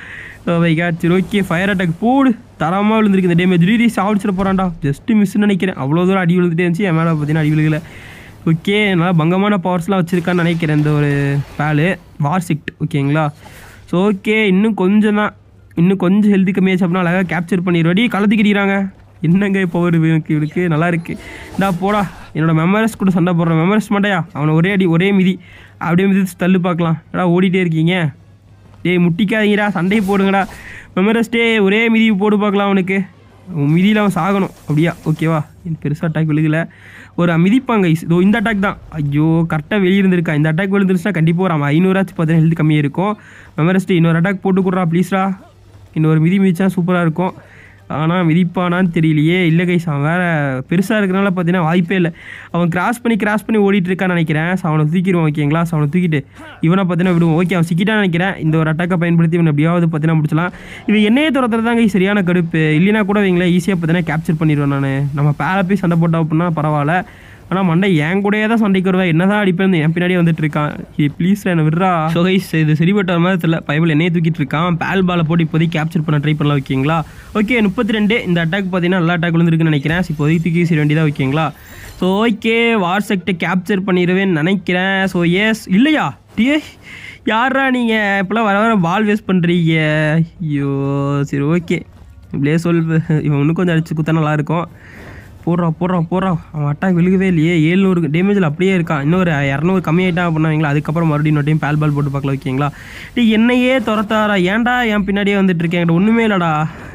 வைகாட் சரி ஓகே ஃபயர் அட்டாக் போடு தரமாக விழுந்திருக்கு இந்த டேமேஜ் ரீ சாப்பிடிச்சிட போகிறான்டா ஜஸ்ட்டு மிஸ்ன்னு நினைக்கிறேன் அவ்வளோ தூரம் அடி விழுந்துட்டே இருந்துச்சு என் மேலே பார்த்தீங்கன்னா அடி விழுகலை ஓகே நல்லா பங்கமான பவர்ஸ்லாம் வச்சுருக்கான்னு நினைக்கிறேன் இந்த ஒரு பேலு வார்சிக்ட் ஓகேங்களா ஸோ ஓகே இன்னும் கொஞ்சம் தான் இன்னும் கொஞ்சம் ஹெல்த்தி கம்மியாச்சு அப்படின்னா அழகாக கேப்சர் பண்ணிடுவாடி கலத்திக்கிட்டாங்க என்னங்க இப்போ ஒரு இவனுக்கு இவனுக்கு நல்லா இருக்குது இந்தா போடா என்னோடய மெமரஸ் கூட சண்டை போடுறேன் மெமரஸ் மாட்டையா அவனை ஒரே அடி ஒரே மிதி அப்படியே மிதி தள்ளு பார்க்கலாம் ஏடா ஓடிட்டே இருக்கீங்க டேய் முட்டிக்காதீங்கடா சண்டையை போடுங்கடா மெமரஸ் டே ஒரே மிதி போடு பார்க்கலாம் அவனுக்கு மிதியில் அவன் சாகணும் அப்படியா ஓகேவா பெருசாக அட்டாக் விழுகலை ஒரு மிதிப்பாங்க இதோ இந்த அட்டாக் தான் ஐயோ கரெக்டாக வெளியிருந்துருக்கா இந்த அட்டாக் விழுந்துருச்சுன்னா கண்டிப்பாக ஒரு அவன் ஐநூறாச்சு பார்த்தீங்கன்னா ஹெல்த் கம்மியாக இருக்கும் மெமரஸ் டே இன்னொரு அட்டாக் போட்டு கொடுறா ப்ளீஸ்ரா இன்னொரு மிதி மிதிச்சா சூப்பராக இருக்கும் ஆனால் மிதிப்பானான்னு தெரியலையே இல்லை கைஸ் அவன் வேறு பெருசாக இருக்கிறனால பார்த்தீங்கன்னா வாய்ப்பே இல்லை அவன் கிராஸ் பண்ணி கிராஸ் பண்ணி ஓடிட்டு இருக்கான்னு நினைக்கிறேன் ஸோ அவனை தூக்கிடுவான் ஓகேங்களா ஸோ அவனை தூக்கிட்டு இவனை பார்த்தீங்கன்னா விடுவோம் ஓகே அவன் சிக்கிட்டான்னு நினைக்கிறேன் இந்த ஒரு அட்டாக்கை பயன்படுத்தி இவனை எப்படியாவது பார்த்தீங்கன்னா முடிச்சலாம் இவன் என்னையே துரத்துறது தான் கைஸ் சரியான கடுப்பு இல்லைனா கூட இவங்களே ஈஸியாக பார்த்தீங்கன்னா கேப்சர் பண்ணிடுவேன் நான் நம்ம பேரை போய் சண்டை போட்டோம் அப்படின்னா பரவாயில்ல ஆனால் மண்டை என் கூடயே தான் சண்டைக்கு வருவேன் என்ன தான் அடிப்பேன் என் பின்னாடியே வந்துட்டு இருக்கான் ப்ளீஸ் என்ன விட்றா ஸோ கைஸ் இது சரிப்பட்ட மாதிரி தெரியல பைபிள் என்னையே தூக்கிட்டு இருக்கான் பேல் பாலை போட்டு இப்போதைக்கு கேப்சர் பண்ண ட்ரை பண்ணலாம் ஓகேங்களா ஓகே முப்பத்தி ரெண்டு இந்த அட்டாக் பார்த்தீங்கன்னா நல்லா அட்டாக் விழுந்துருக்குன்னு நினைக்கிறேன் இப்போதைக்கு தூக்கி சரி வேண்டியதான் ஓகேங்களா ஸோ ஓகே வார்செக்டை கேப்சர் பண்ணிடுவேன்னு நினைக்கிறேன் ஸோ எஸ் இல்லையா டியே யாரா நீங்கள் இப்போலாம் வர வர பால் வேஸ்ட் பண்ணுறீங்க ஐயோ சரி ஓகே இப்படியே சொல் இவன் இன்னும் கொஞ்சம் அடிச்சு குத்தா நல்லாயிருக்கும் போடுறான் போடுறான் போடுறான் அவன் அட்டாக் விழுகவே இல்லையே ஏழ்நூறு டேமேஜில் அப்படியே இருக்கான் இன்னொரு இரநூறு கம்மியாயிட்டான் அப்படின்னாங்களா அதுக்கப்புறம் மறுபடியும் இன்னொரு டைம் பேல் பால் போட்டு பார்க்கலாம் ஓகேங்களா டே என்னையே துரத்தாரா ஏன்டா என் பின்னாடியே வந்துட்டு இருக்கேன் என்கிட்ட ஒன்றுமே இல்லைடா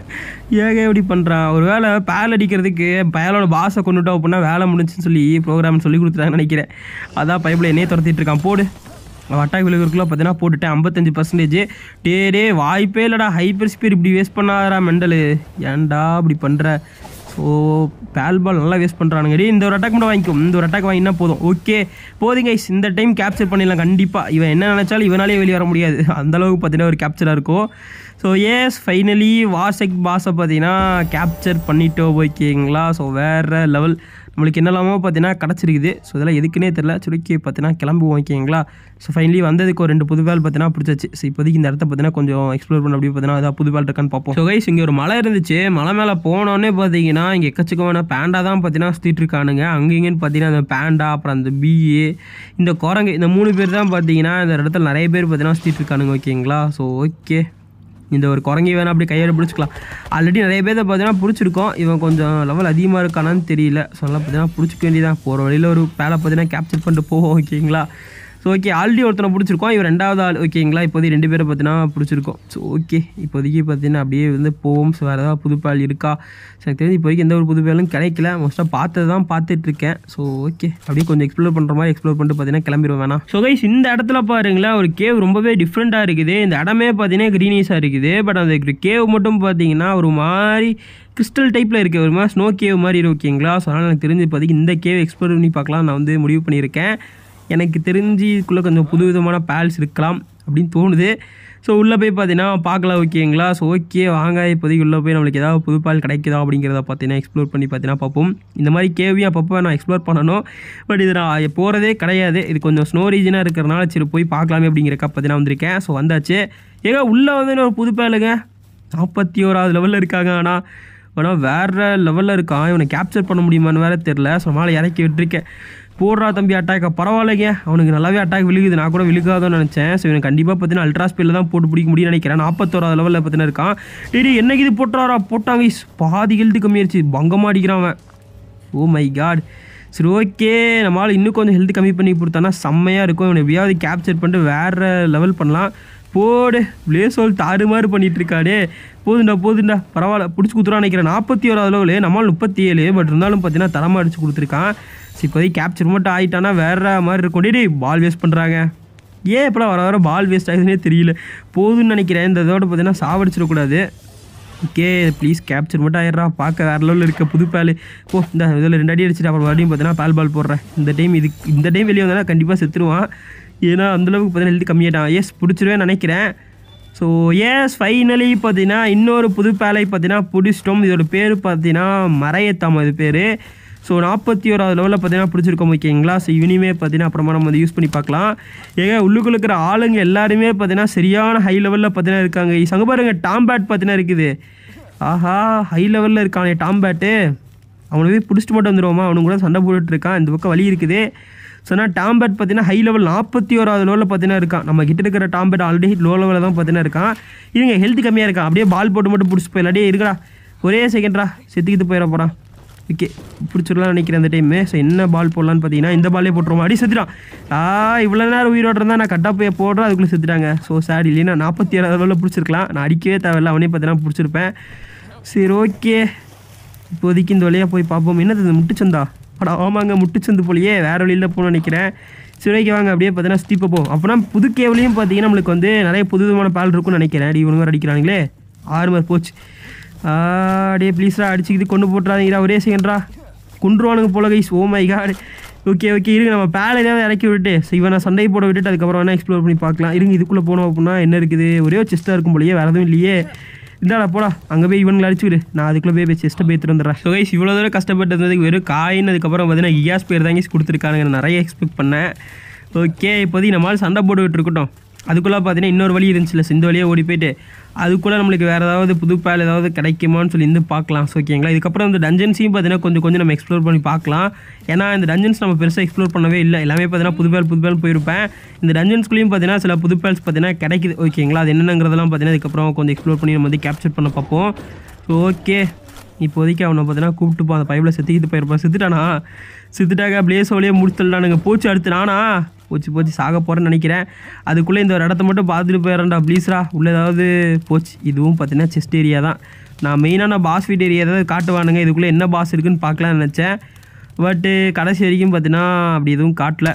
ஏக எப்படி பண்ணுறான் ஒரு வேளை பேல் அடிக்கிறதுக்கு பயலோட பாஸை கொண்டுட்டோம் அப்படின்னா வேலை முடிஞ்சுன்னு சொல்லி ப்ரோக்ராம் சொல்லி கொடுத்துட்டாங்கன்னு நினைக்கிறேன் அதான் பைப்பில் என்னையே துரத்திட்டு இருக்கான் போடு அவன் அட்டாக் விழுகிறதுக்குள்ள பார்த்தீங்கன்னா போட்டுட்டேன் ஐம்பத்தஞ்சு பர்சன்டேஜ் டே டே வாய்ப்பே இல்லைடா ஹைப்பர் ஸ்பீட் இப்படி வேஸ்ட் பண்ணாதடா மெண்டலு ஏன்டா இப்படி பண்ணுற ஸோ பேல் பால் நல்லா வேஸ்ட் பண்ணுறானுங்க டே இந்த ஒரு அட்டாக் மட்டும் வாங்கிக்கும் இந்த ஒரு அட்டாக் வாங்கினா போதும் ஓகே போதுங்க இந்த டைம் கேப்சர் பண்ணிடலாம் கண்டிப்பாக இவன் என்ன நினச்சாலும் இவனாலே வெளியே வர முடியாது அந்தளவுக்கு பார்த்தீங்கன்னா ஒரு கேப்சராக இருக்கும் ஸோ எஸ் ஃபைனலி வார்செக் பாஸை பார்த்தீங்கன்னா கேப்சர் பண்ணிட்டோம் ஓகேங்களா ஸோ வேறு லெவல் நம்மளுக்கு என்னெல்லாமோ பார்த்தீங்கன்னா கிடச்சிருக்குது ஸோ இதெல்லாம் எதுக்குன்னே தெரில சுருக்கி பார்த்தீங்கன்னா கிளம்புவோம் ஓகேங்களா ஸோ ஃபைனலி வந்ததுக்கு ஒரு ரெண்டு புது வேல் பார்த்தீங்கன்னா பிடிச்சாச்சு ஸோ இப்போதைக்கு இந்த இடத்த பார்த்தீங்கன்னா கொஞ்சம் எக்ஸ்ப்ளோர் பண்ண அப்படி பார்த்தீங்கன்னா அதான் புது வேல் இருக்கான்னு பார்ப்போம் ஸோ கைஸ் இங்கே ஒரு மலை இருந்துச்சு மலை மேலே போனோடனே பார்த்தீங்கன்னா இங்கே எக்கச்சக்கமான பேண்டா தான் பார்த்தீங்கன்னா சுற்றிட்டு இருக்கானுங்க அங்கே இங்கேன்னு பார்த்தீங்கன்னா அந்த பேண்டா அப்புறம் அந்த பிஏ இந்த குரங்கு இந்த மூணு பேர் தான் பார்த்தீங்கன்னா இந்த இடத்துல நிறைய பேர் பார்த்தீங்கன்னா சுற்றிட்டு இருக்கானுங்க ஓகேங்களா ஸோ ஓகே இந்த ஒரு குரங்கி வேணால் அப்படி கையோட பிடிச்சிக்கலாம் ஆல்ரெடி நிறைய பேர் பார்த்தீங்கன்னா பிடிச்சிருக்கோம் இவன் கொஞ்சம் லெவல் அதிகமாக இருக்கானான்னு தெரியல ஸோ அதெல்லாம் பார்த்தீங்கன்னா பிடிச்சிக்க வேண்டியதான் போகிற வழியில் ஒரு பேலை பார்த்தீங்கன்னா கேப்சர் பண்ணிட்டு போவோம் ஓகேங்களா ஸோ ஓகே ஆல்ரெடி ஒருத்தனை பிடிச்சிருக்கோம் இவன் ரெண்டாவது ஆள் ஓகேங்களா இப்போதைக்கு ரெண்டு பேரை பார்த்தீங்கன்னா பிடிச்சிருக்கோம் ஸோ ஓகே இப்போதைக்கு பார்த்தீங்கன்னா அப்படியே வந்து போவோம் ஸோ வேறு ஏதாவது புதுப்பால் இருக்கா ஸோ எனக்கு தெரிஞ்சு இப்போதைக்கு எந்த ஒரு புதுப்பாலும் கிடைக்கல மோஸ்ட்டாக பார்த்தது தான் பார்த்துட்ருக்கேன் ஸோ ஓகே அப்படியே கொஞ்சம் எக்ஸ்ப்ளோர் பண்ணுற மாதிரி எக்ஸ்ப்ளோர் பண்ணிட்டு பார்த்தீங்கன்னா கிளம்பிடுவேன் வேணாம் ஸோ கைஸ் இந்த இடத்துல பாருங்களேன் ஒரு கேவ் ரொம்பவே டிஃப்ரெண்ட்டாக இருக்குது இந்த இடமே பார்த்தீங்கன்னா க்ரீனிஷாக இருக்குது பட் அந்த கேவ் மட்டும் பார்த்தீங்கன்னா ஒரு மாதிரி கிறிஸ்டல் டைப்பில் இருக்குது ஒரு மாதிரி ஸ்னோ கேவ் மாதிரி ஓகேங்களா ஸோ அதனால் எனக்கு தெரிஞ்சு இப்போதைக்கு இந்த கேவ் எக்ஸ்ப்ளோர் பண்ணி பார்க்கலாம் நான் வந்து முடிவு பண்ணியிருக்கேன் எனக்கு தெரிஞ்சு இதுக்குள்ளே கொஞ்சம் புது விதமான பேல்ஸ் இருக்கலாம் அப்படின்னு தோணுது ஸோ உள்ளே போய் பார்த்தீங்கன்னா பார்க்கலாம் ஓகேங்களா ஸோ ஓகே வாங்க இப்போதைக்கு உள்ளே போய் நம்மளுக்கு ஏதாவது புது பால் கிடைக்குதா அப்படிங்கிறத பார்த்தீங்கன்னா எக்ஸ்ப்ளோர் பண்ணி பார்த்தீங்கன்னா பார்ப்போம் இந்த மாதிரி கேவியும் அப்பப்போ நான் எக்ஸ்ப்ளோர் பண்ணணும் பட் இது நான் போகிறதே கிடையாது இது கொஞ்சம் ஸ்னோ ரீஜனாக இருக்கிறனால சரி போய் பார்க்கலாமே அப்படிங்கிறக்கா பார்த்தீங்கன்னா வந்திருக்கேன் ஸோ வந்தாச்சு ஏங்க உள்ளே வந்து ஒரு புது பேலுங்க நாற்பத்தி ஓராவது லெவலில் இருக்காங்க ஆனால் ஆனால் வேறு லெவலில் இருக்கான் இவனை கேப்சர் பண்ண முடியுமான்னு வேறு தெரில ஸோ மேலே இறக்கி விட்டுருக்கேன் போடுறா தம்பி அட்டாக்கா பரவாயில்லைங்க அவனுக்கு நல்லாவே அட்டாக் விழுகுது நான் கூட விழுகாதோன்னு நினச்சேன் ஸோ இவனுக்கு கண்டிப்பாக பார்த்தீங்கன்னா அல்ட்ரா ஸ்பீடில் தான் போட்டு பிடிக்க முடியும்னு நினைக்கிறேன் நாற்பத்தோராது லெவலில் பார்த்தீங்கன்னா இருக்கான் டேடி என்னைக்கு இது போட்டுறாரா போட்டாங்க பாதி ஹெல்த்து கம்மியாயிருச்சு பங்கமாக அடிக்கிறான் அவன் ஓ மை காட் சரி ஓகே நம்மளால் இன்னும் கொஞ்சம் ஹெல்த் கம்மி பண்ணி கொடுத்தானா செம்மையாக இருக்கும் இவனை எப்படியாவது கேப்சர் பண்ணிட்டு வேறு லெவல் பண்ணலாம் போடு பிளேசோல் தாறுமாறு பண்ணிகிட்டு இருக்காடே போதுண்டா போதுண்டா பரவாயில்ல பிடிச்சி கொடுத்துருவான்னு நினைக்கிறேன் நாற்பத்தி ஓராவது லெவலு நம்மளால் முப்பத்தி ஏழு பட் இருந்தாலும் பார்த்தீங்கன்னா தரமாக அடிச்சு கொடுத்துருக்கான் சரி இப்போதைக்கு கேப்சர் மட்டும் ஆகிட்டானா வேறு மாதிரி இருக்கும் டே பால் வேஸ்ட் பண்ணுறாங்க ஏன் இப்போலாம் வர வர பால் வேஸ்ட் ஆகுதுன்னே தெரியல போதுன்னு நினைக்கிறேன் இந்த இதோட பார்த்தீங்கன்னா சாவடிச்சிடக்கூடாது ஓகே ப்ளீஸ் கேப்சர் மட்டும் ஆயிடுறா பார்க்க வேறு லெவலில் இருக்க புது பேல் ஓ இந்த இதில் ரெண்டு அடி அடிச்சுட்டு அப்புறம் மறுபடியும் பார்த்தீங்கன்னா பால் பால் போடுறேன் இந்த டைம் இது இந்த டைம் வெளியே வந்தாலும் கண்டிப்பாக செத்துருவான் ஏன்னா அந்தளவுக்கு பார்த்தீங்கன்னா ஹெல்த் கம்மியாகிட்டான் எஸ் பிடிச்சிருவேன் நினைக்கிறேன் ஸோ எஸ் ஃபைனலி பார்த்தீங்கன்னா இன்னொரு புது பேலை பார்த்தீங்கன்னா பிடிச்சிட்டோம் இதோட பேர் பார்த்தீங்கன்னா மறையத்தாம் இது பேர் ஸோ நாற்பத்தி ஓராவது லெவலில் பார்த்தீங்கன்னா பிடிச்சிருக்கோம் ஓகேங்களா. ஸோ இவனையுமே பார்த்தீங்கன்னா அப்புறமா நம்ம வந்து யூஸ் பண்ணி பார்க்கலாம். ஏங்க உள்ளுக்குள்ள இருக்கிற ஆளுங்க எல்லாருமே பார்த்தீங்கன்னா சரியான ஹை லெவலில் பார்த்தீங்கன்னா இருக்காங்க. சங்க பாருங்க டாம்பேட் பார்த்தீங்கன்னா இருக்குது. ஆஹா ஹை லெவலில் இருக்கானே டாம்பேட்டு. அவனை போய் பிடிச்சிட்டு மட்டும் வந்துடுவோமா, அவனுக்கு கூட சண்டை போட்டுட்டு இருக்கான். இந்த பக்கம் வழி இருக்குது. ஸோ நான் டாம்பேட் பார்த்தீங்கன்னா ஹை லெவல் நாற்பத்தி ஓராவது லெவலில் பார்த்தீங்கன்னா இருக்கான். நம்ம கிட்ட இருக்கிற டாம்பேட் ஆல்ரெடி லோ லெவலில் தான் பார்த்தீங்கன்னா இருக்கான். இருங்க ஹெல்த் கம்மியாக இருக்கான். அப்படியே பால் போட்டு மட்டும் பிடிச்சி போயிடலாம். அப்படியே இருக்கடா ஒரே செகண்ட்ரா செத்துக்கிட்டு போயிட போகிறான். ஓகே பிடிச்சிடலாம் நினைக்கிறேன் அந்த டைமு. ஸோ என்ன பால் போடலான்னு பார்த்தீங்கன்னா இந்த பாலே போட்டுருவோம். அடி செத்துட்டான். ஆ இவ்வளோ நேரம் உயிரோடு இருந்தால் நான் கட்டாக போய் போடுறேன், அதுக்குள்ளே செத்துட்டாங்க. ஸோ சாரி இல்லைன்னா நாற்பத்தி ஏழாவது லெவலில் பிடிச்சிருக்கலாம். நான் அடிக்கவே தேவையில்லை, அவனே பார்த்தீங்கன்னா பிடிச்சிருப்பேன். சரி ஓகே இப்போதைக்கு இந்த வழியாக போய் பார்ப்போம். என்னது இந்த முட்டுச்சந்தா? அடா ஆமாங்க முட்டுச்சந்து போலியே, வேறு வழியில் போகணும்னு நினைக்கிறேன். சிறைக்கு வாங்க அப்படியே பார்த்தீங்கன்னா ஸ்டீப்பை போகும். அப்போனா புது கேவலையும் பார்த்தீங்கன்னா நம்மளுக்கு வந்து நிறைய புது விதமான பால் இருக்கும்னு நினைக்கிறேன். அடி இவனுங்க அடிக்கிறாங்களே ஆறு மாதிரி போச்சு. அப்படியே ப்ளீஸ்ரா அடிச்சுக்கிட்டு கொண்டு போட்டுறாதீங்களா, ஒரே செகண்ட்ரா குன்றுவானுங்க போல guys. Oh my god. Okay okay இருங்க நம்ம பேல் ஏதாவது இறக்கி விட்டு ஸோ இவனை சண்டை போட விட்டுட்டு அதுக்கப்புறம் வேணால் எக்ஸ்ப்ளோர் பண்ணி பார்க்கலாம். இருங்க இதுக்குள்ளே போனோம் அப்படின்னா என்ன இருக்குது, ஒரே ஒரு செஸ்ட்டாக இருக்கும் போலையே, வேறு எதுவும் இல்லையே. இந்தாடா போடா அங்கே போய் இவங்களை அடிச்சுக்கிடு, நான் அதுக்குள்ளே போய் போய் செஸ்ட்டை போய் வந்துடுறேன். ஸோ கைஸ் இவ்வளோ தூரம் கஷ்டப்பட்டு இருந்ததுக்கு வெறும் காயின் அதுக்கப்புறம் பார்த்தீங்கன்னா கியாஸ் பேர் தாங்க கொடுத்துருக்கானுங்க. நிறைய எக்ஸ்பெக்ட் பண்ணேன். ஓகே இப்போதைக்கு நம்மளால் சண்டை போட்டுக்கிட்டு இருக்கட்டும். அதுக்குள்ளே பார்த்தீங்கன்னா இன்னொரு வழி இருந்துச்சுல்ல, இந்த வழியாக ஓடி போயிட்டு அதுக்குள்ளே நம்மளுக்கு வேறு ஏதாவது புது பேல் ஏதாவது கிடைக்குமான்னு சொல்லி இருந்து பார்க்கலாம். ஸோ ஓகேங்களா இதுக்கப்புறம் இந்த டஞ்சன்ஸையும் பார்த்தீங்கன்னா கொஞ்சம் கொஞ்சம் நம்ம எக்ஸ்ப்ளோர் பண்ணி பார்க்கலாம். ஏன்னா இந்த டஞ்சன்ஸ் நம்ம பெருசாக எக்ஸ்ப்ளோர் பண்ணவே இல்லை, எல்லாமே பார்த்தீங்கன்னா புது பேல் புது பேல் போயிருப்பேன். இந்த டஞ்சன்ஸ்குள்ளேயும் பார்த்தீங்கன்னா சில புது பேல்ஸ் பார்த்தீங்கன்னா கிடைக்குது ஓகேங்களா. அது என்னங்கிறதெல்லாம் பார்த்தீங்கன்னா அதுக்கப்புறம் கொஞ்சம் எக்ஸ்ப்ளோர் பண்ணி நம்ம வந்து கேப்சர் பண்ண பார்ப்போம். ஸோ ஓகே இப்போதைக்கு அவனை பார்த்தீங்கன்னா கூப்பிட்டுப்போம். அந்த பைப்பில் செத்துக்கிட்டு போயிருப்பான். செத்துட்டானா? செத்துட்டாங்க பிளேஸோலையே முடிச்சுடலானுங்க. போச்சு அடுத்து நானா போச்சு போச்சு சாக போகிறேன்னு நினைக்கிறேன். அதுக்குள்ளே இந்த ஒரு இடத்த மட்டும் பார்த்துட்டு போயிடறேன்டா ப்ளீஸ்ரா. உள்ளே ஏதாவது போச்சு. இதுவும் பார்த்தீங்கன்னா செஸ்ட் ஏரியா தான். நான் மெயினாக நான் பாஸ் ஃபீட் ஏரியா ஏதாவது காட்டுவானுங்க. இதுக்குள்ளே என்ன பாஸ் இருக்குதுன்னு பார்க்கலான்னு நினச்சேன். பட்டு கடைசி வரைக்கும் பார்த்தீங்கன்னா அப்படி எதுவும் காட்டல.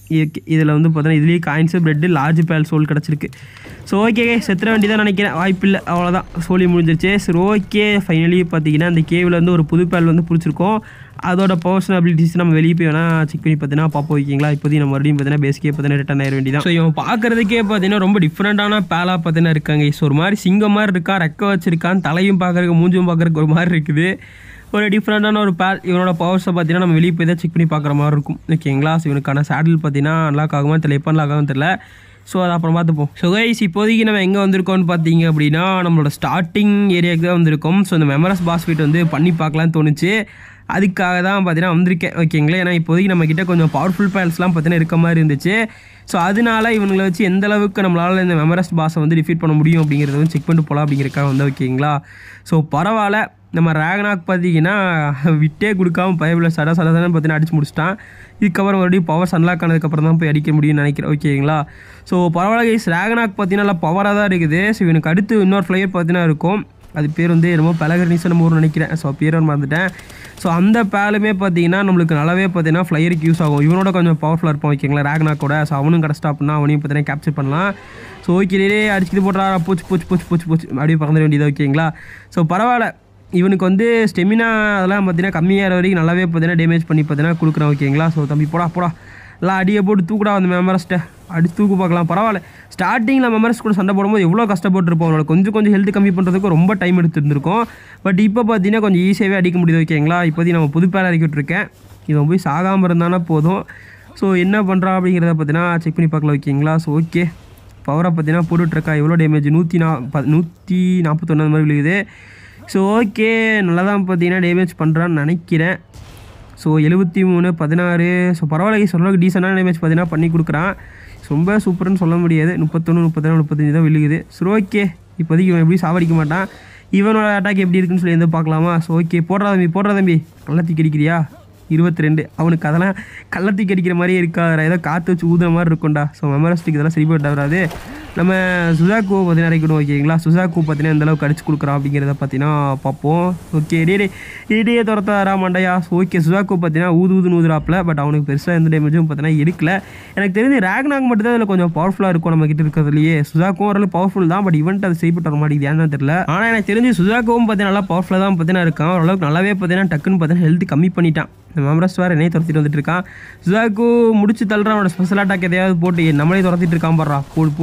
இதில் வந்து பார்த்தீங்கன்னா இதுலேயே coins bread large pal soul கிடச்சிருக்கு. ஸோ ஓகே செத்துற வேண்டி தான் நினைக்கிறேன், வாய்ப்பில்லை அவ்வளோதான், சோலி முடிஞ்சிருச்சு. சரி ஓகே ஃபைனலி பார்த்தீங்கன்னா அந்த கேவில் வந்து ஒரு புது பேல் வந்து பிடிச்சிருக்கோம். அதோட பர்சனல் அபிலிட்டிஸ் நம்ம வெளியே போய் வேணால் செக் பண்ணி பார்த்தீங்கன்னா பார்ப்போம் ஓகேங்களா. இப்போதைக்கு நம்ம மறுபடியும் பார்த்தீங்கன்னா பேசிக்கே பார்த்தீங்கன்னா ரிட்டன் ஆயிட வேண்டியதான். ஸோ இவன் பார்க்குறதுக்கே பார்த்தீங்கன்னா ரொம்ப டிஃப்ரெண்ட்டான பேலாக பார்த்தீங்கன்னா இருக்காங்க. ஸோ ஒரு மாதிரி சிங்கம் மாதிரி இருக்கா, ரெக்க வச்சிருக்கான், தலையும் பார்க்குறதுக்கு மூஞ்சும் பார்க்குறதுக்கு ஒரு மாதிரி இருக்குது. ஒரு டிஃப்ரெண்ட்டான ஒரு பேல். இவனோட பவர்ஸை பார்த்தீங்கன்னா நம்ம வெளியே போய் தான் செக் பண்ணி பார்க்குற மாதிரி இருக்கும் ஓகேங்களா. ஸோ இவனுக்கான சேடில் பார்த்தீங்கன்னா அன்லாக் ஆகுமா தெரியல, எப்போ அன்லாக் ஆகும் தெரியல. ஸோ அதை அப்புறம் பார்த்துப்போம். ஸோ கைஸ் இப்போதைக்கு நம்ம எங்கே வந்திருக்கோம்னு பார்த்தீங்க அப்படின்னா நம்மளோட ஸ்டார்டிங் ஏரியாவுக்கு தான் வந்திருக்கோம். ஸோ இந்த மெமரஸ் பாஸ் ஃபீட் வந்து பண்ணி பார்க்கலான்னு தோணுச்சு, அதுக்காக தான் பார்த்தீங்கன்னா வந்திருக்கேன் ஓகேங்களா. ஏன்னா இப்போதைக்கு நம்மக்கிட்ட கொஞ்சம் பவர்ஃபுல் பேல்ஸ்லாம் பார்த்தீங்கன்னா இருக்க மாதிரி இருந்துச்சு. ஸோ அதனால இவங்களை வச்சு எந்த அளவுக்கு நம்மளால் இந்த மெமரஸ் பாஸை வந்து டிஃபீட் பண்ண முடியும் அப்படிங்கிறத வந்து செக் பண்ணிட்டு போகலாம் அப்படிங்கிறக்காக வந்து ஓகேங்களா. ஸோ பரவாயில்ல, நம்ம ராகனாக் பார்த்தீங்கன்னா விட்டே கொடுக்காம பயபில் சட சடன்னு பார்த்தீங்கன்னா அடிச்சு முடிச்சிட்டான். இதுக்கப்புறம் மறுபடியும் பவர் அன்லாக் ஆனதுக்கப்புறம் தான் போய் அடிக்க முடியும்னு நினைக்கிறேன் ஓகேங்களா. ஸோ பரவாயில்ல கைஸ், ராகனாக் பார்த்தீங்கன்னா நல்லா பவராக தான் இருக்குது. ஸோ இவனுக்கு அடுத்து இன்னொரு ஃப்ளையர் பார்த்தீங்கன்னா இருக்கும், அது பேர் வந்து என்னமோ பெலகர்னிஸ் நம்ம ஊர் நினைக்கிறேன். ஸோ பேர் மறந்துட்டேன். ஸோ அந்த பேலுமே பார்த்தீங்கன்னா நம்மளுக்கு நல்லாவே பார்த்தீங்கன்னா ஃப்ளையருக்கு யூஸ் ஆகும். இவனோட கொஞ்சம் பவர்ஃபுல்லாக இருப்பான் ஓகேங்களா ராகனாக்கோட. ஸோ அவனும் கிடச்சிட்டா அப்படின்னா அவனையும் பார்த்தீங்கன்னா கேப்சர் பண்ணலாம். ஸோ ஓகே அடிச்சுட்டு போட்டுறா போச்சு போச்சு போச்சு போச்சு போச்சு அப்படியே பறந்துட வேண்டியது ஓகேங்களா. ஸோ பரவாயில்ல, இவனுக்கு வந்து ஸ்டெமினா அதெல்லாம் பார்த்தீங்கன்னா கம்மியாக வரைக்கும் நல்லாவே பார்த்தீங்கன்னா டேமேஜ் பண்ணி பார்த்தீங்கன்னா கொடுக்குறான் ஓகேங்களா. ஸோ தம்பி போடா போடா எல்லாம் அடியை போட்டு தூக்குடா அந்த மெமரஸ்ட்டை அடிச்சு தூக்கு பார்க்கலாம். பரவாயில்ல, ஸ்டார்டிங்கில் மெமரஸ் கூட சண்டை போடும்போது எவ்வளோ கஷ்டப்பட்டுருப்போம், அவனோட கொஞ்சம் கொஞ்சம் ஹெல்த் கம்மி பண்ணுறதுக்கு ரொம்ப டைம் எடுத்துருந்துருக்கும். பட் இப்போ பார்த்தீங்கன்னா கொஞ்சம் ஈஸியாகவே அடிக்க முடியுது ஓகேங்களா. இப்போதைக்கு நம்ம புது பேர் இறக்கிட்டு இருக்கேன், இவன் போய் சாகாமல் இருந்தானா போதும். ஸோ என்ன பண்ணுறா அப்படிங்கிறத பார்த்தீங்கன்னா செக் பண்ணி பார்க்கலாம் ஓகேங்களா. ஸோ ஓகே பவரை பார்த்தீங்கன்னா போட்டுட்ருக்கா, எவ்வளோ டேமேஜ் நூற்றி நா ப நூற்றி நாற்பத்தொன்னு மாதிரி விழுகுது. ஸோ ஓகே நல்லா தான் பார்த்தீங்கன்னா டேமேஜ் பண்ணுறான்னு நினைக்கிறேன். ஸோ எழுபத்தி மூணு பதினாறு ஸோ பரவாயில்ல, சொல்கிறதுக்கு டீசெண்டான டேமேஜ் பார்த்தீங்கன்னா பண்ணி கொடுக்குறான். ரொம்ப சூப்பர்னு சொல்ல முடியாது, முப்பத்தொன்று முப்பத்தொன்று முப்பத்தஞ்சு தான் விழுகுது. ஸோ ஓகே இப்போதைக்கு இவன் எப்படி சாவடிக்க மாட்டான், இவனோட அட்டாக் எப்படி இருக்குன்னு சொல்லி எந்த பார்க்கலாமா. ஸோ ஓகே போடுறா தம்பி போடுறா தம்பி கள்ளத்தி கடிக்கிறியா இருபத்தி ரெண்டு அவனுக்கு அதெல்லாம் கள்ளத்தி கடிக்கிற மாதிரியே இருக்காது, ஏதோ காற்று வச்சு ஊதுற மாதிரி இருக்கும்டா. ஸோ மெமரஸ்டிக் இதெல்லாம் சரிப்பட்டு வராது. நம்ம சுசாக்கு பார்த்தீங்கன்னா இறக்கணும் ஓகேங்களா. சுசாக்கு பார்த்தீங்கன்னா எந்தளவுக்கு அடிச்சு கொடுக்குறான் அப்படிங்கிறத பார்த்தீங்கன்னா பார்ப்போம். ஓகே டே டே டே துரத்தாரா மண்டையா. ஓகே சுசாக்கு பார்த்தீங்கன்னா ஊது ஊதுன்னு ஊதுறாப்பில், பட் அவனுக்கு பெருசாக எந்த டேமேஜும் பார்த்தீங்கன்னா எடுக்கல. எனக்கு தெரிஞ்சு ராகனாக் மட்டும் தான் இதில் கொஞ்சம் பவர்ஃபுல்லாக இருக்கும் நம்ம கிட்ட இருக்கிறதுலையே. சுசாக்கும் ஓரளவு பவர்ஃபுல் தான், பட் இவன்ட்டு அது செய்யப்பட்டு வர மாட்டேங்குது ஏன்னு தெரியல. ஆனால் எனக்கு தெரிஞ்சு சுசாக்கும் பார்த்தீங்கன்னா நல்லா பவர்ஃபுல்லாக தான் பார்த்தீங்கன்னா இருக்கான். ஓரளவுக்கு நல்லாவே பார்த்தீங்கன்னா டக்குன்னு பார்த்தீங்கன்னா ஹெல்த் கம்மி பண்ணிட்டான். இந்த மெமரஸ் வேறு என்னையே துரத்திட்டு வந்துட்டு இருக்கான். சுசாக்கு முடிச்சு தள்ளுறான், அவனோட ஸ்பெஷல் அட்டாக் எதையாவது போட்டு நம்மளே துரத்திட்டு இருக்கான் பாடுறா. போடு போடு போடு அடிக்க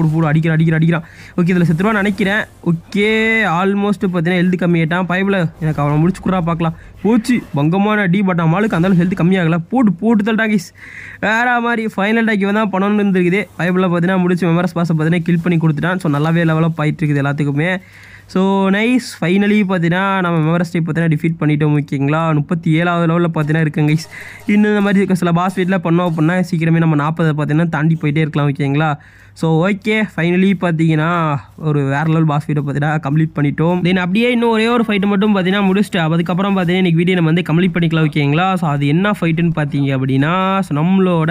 அடிக்கிறான் அடிக்கிறான் அடிக்கிறான் ஓகே இதில் செத்துருவான்னு நினைக்கிறேன். ஓகே ஆல்மோஸ்ட் பார்த்தீங்கன்னா ஹெல்த் கம்மியாயிட்டான் பைப்பில். எனக்கு அவனை முடிச்சு குறா பார்க்கலாம். போச்சு பங்கமான அடி. பட் நம்மளுக்கு அந்தாலும் ஹெல்த் கம்மியாகலை. போட்டு போட்டு தள்ளிட்டா கைஸ். வேற மாதிரி ஃபைனல் டாக்கி தான் பண்ணணும்னு இருந்துருக்குது. பைப்பில் பார்த்தீங்கன்னா முடிச்சு மெமரஸ் பாஸை பார்த்தீங்கன்னா கில் பண்ணி கொடுத்துட்டான். ஸோ நல்லாவே லெவலப் ஆகிட்டு இருக்குது எல்லாத்துக்குமே. ஸோ நைஸ் ஃபைனலி பார்த்தீங்கன்னா நம்ம மெமரஸ்டை பார்த்தீங்கன்னா டிஃபீட் பண்ணிட்டோம் ஓகேங்களா. முப்பத்தி ஏழாவது லெவலில் பார்த்தீங்கன்னா இருக்குங்க கைஸ். இன்னும் இந்த மாதிரி இருக்க சில பாஸ் வீட்டில் பண்ணோம் அப்படின்னா சீக்கிரமே நம்ம நாற்பதை பார்த்தீங்கன்னா தாண்டி போயிட்டே இருக்கலாம் ஓகேங்களா. ஸோ ஓகே ஃபைனலி பார்த்தீங்கன்னா ஒரு வேறு லெவல் பாஸ் ஃபைட்டை பார்த்தீங்கன்னா கம்ப்ளீட் பண்ணிட்டோம். தென் அப்படியே இன்னும் ஒரே ஒரு ஃபைட்டு மட்டும் பார்த்தீங்கன்னா முடிச்சுட்டு அதுக்கப்புறம் பார்த்தீங்கன்னா இன்றைக்கி வீடியோ நம்ம வந்து கம்ப்ளீட் பண்ணிக்கலாம் ஓகேங்களா. ஸோ அது என்ன ஃபைட்டுன்னு பார்த்தீங்க அப்படின்னா ஸோ நம்மளோட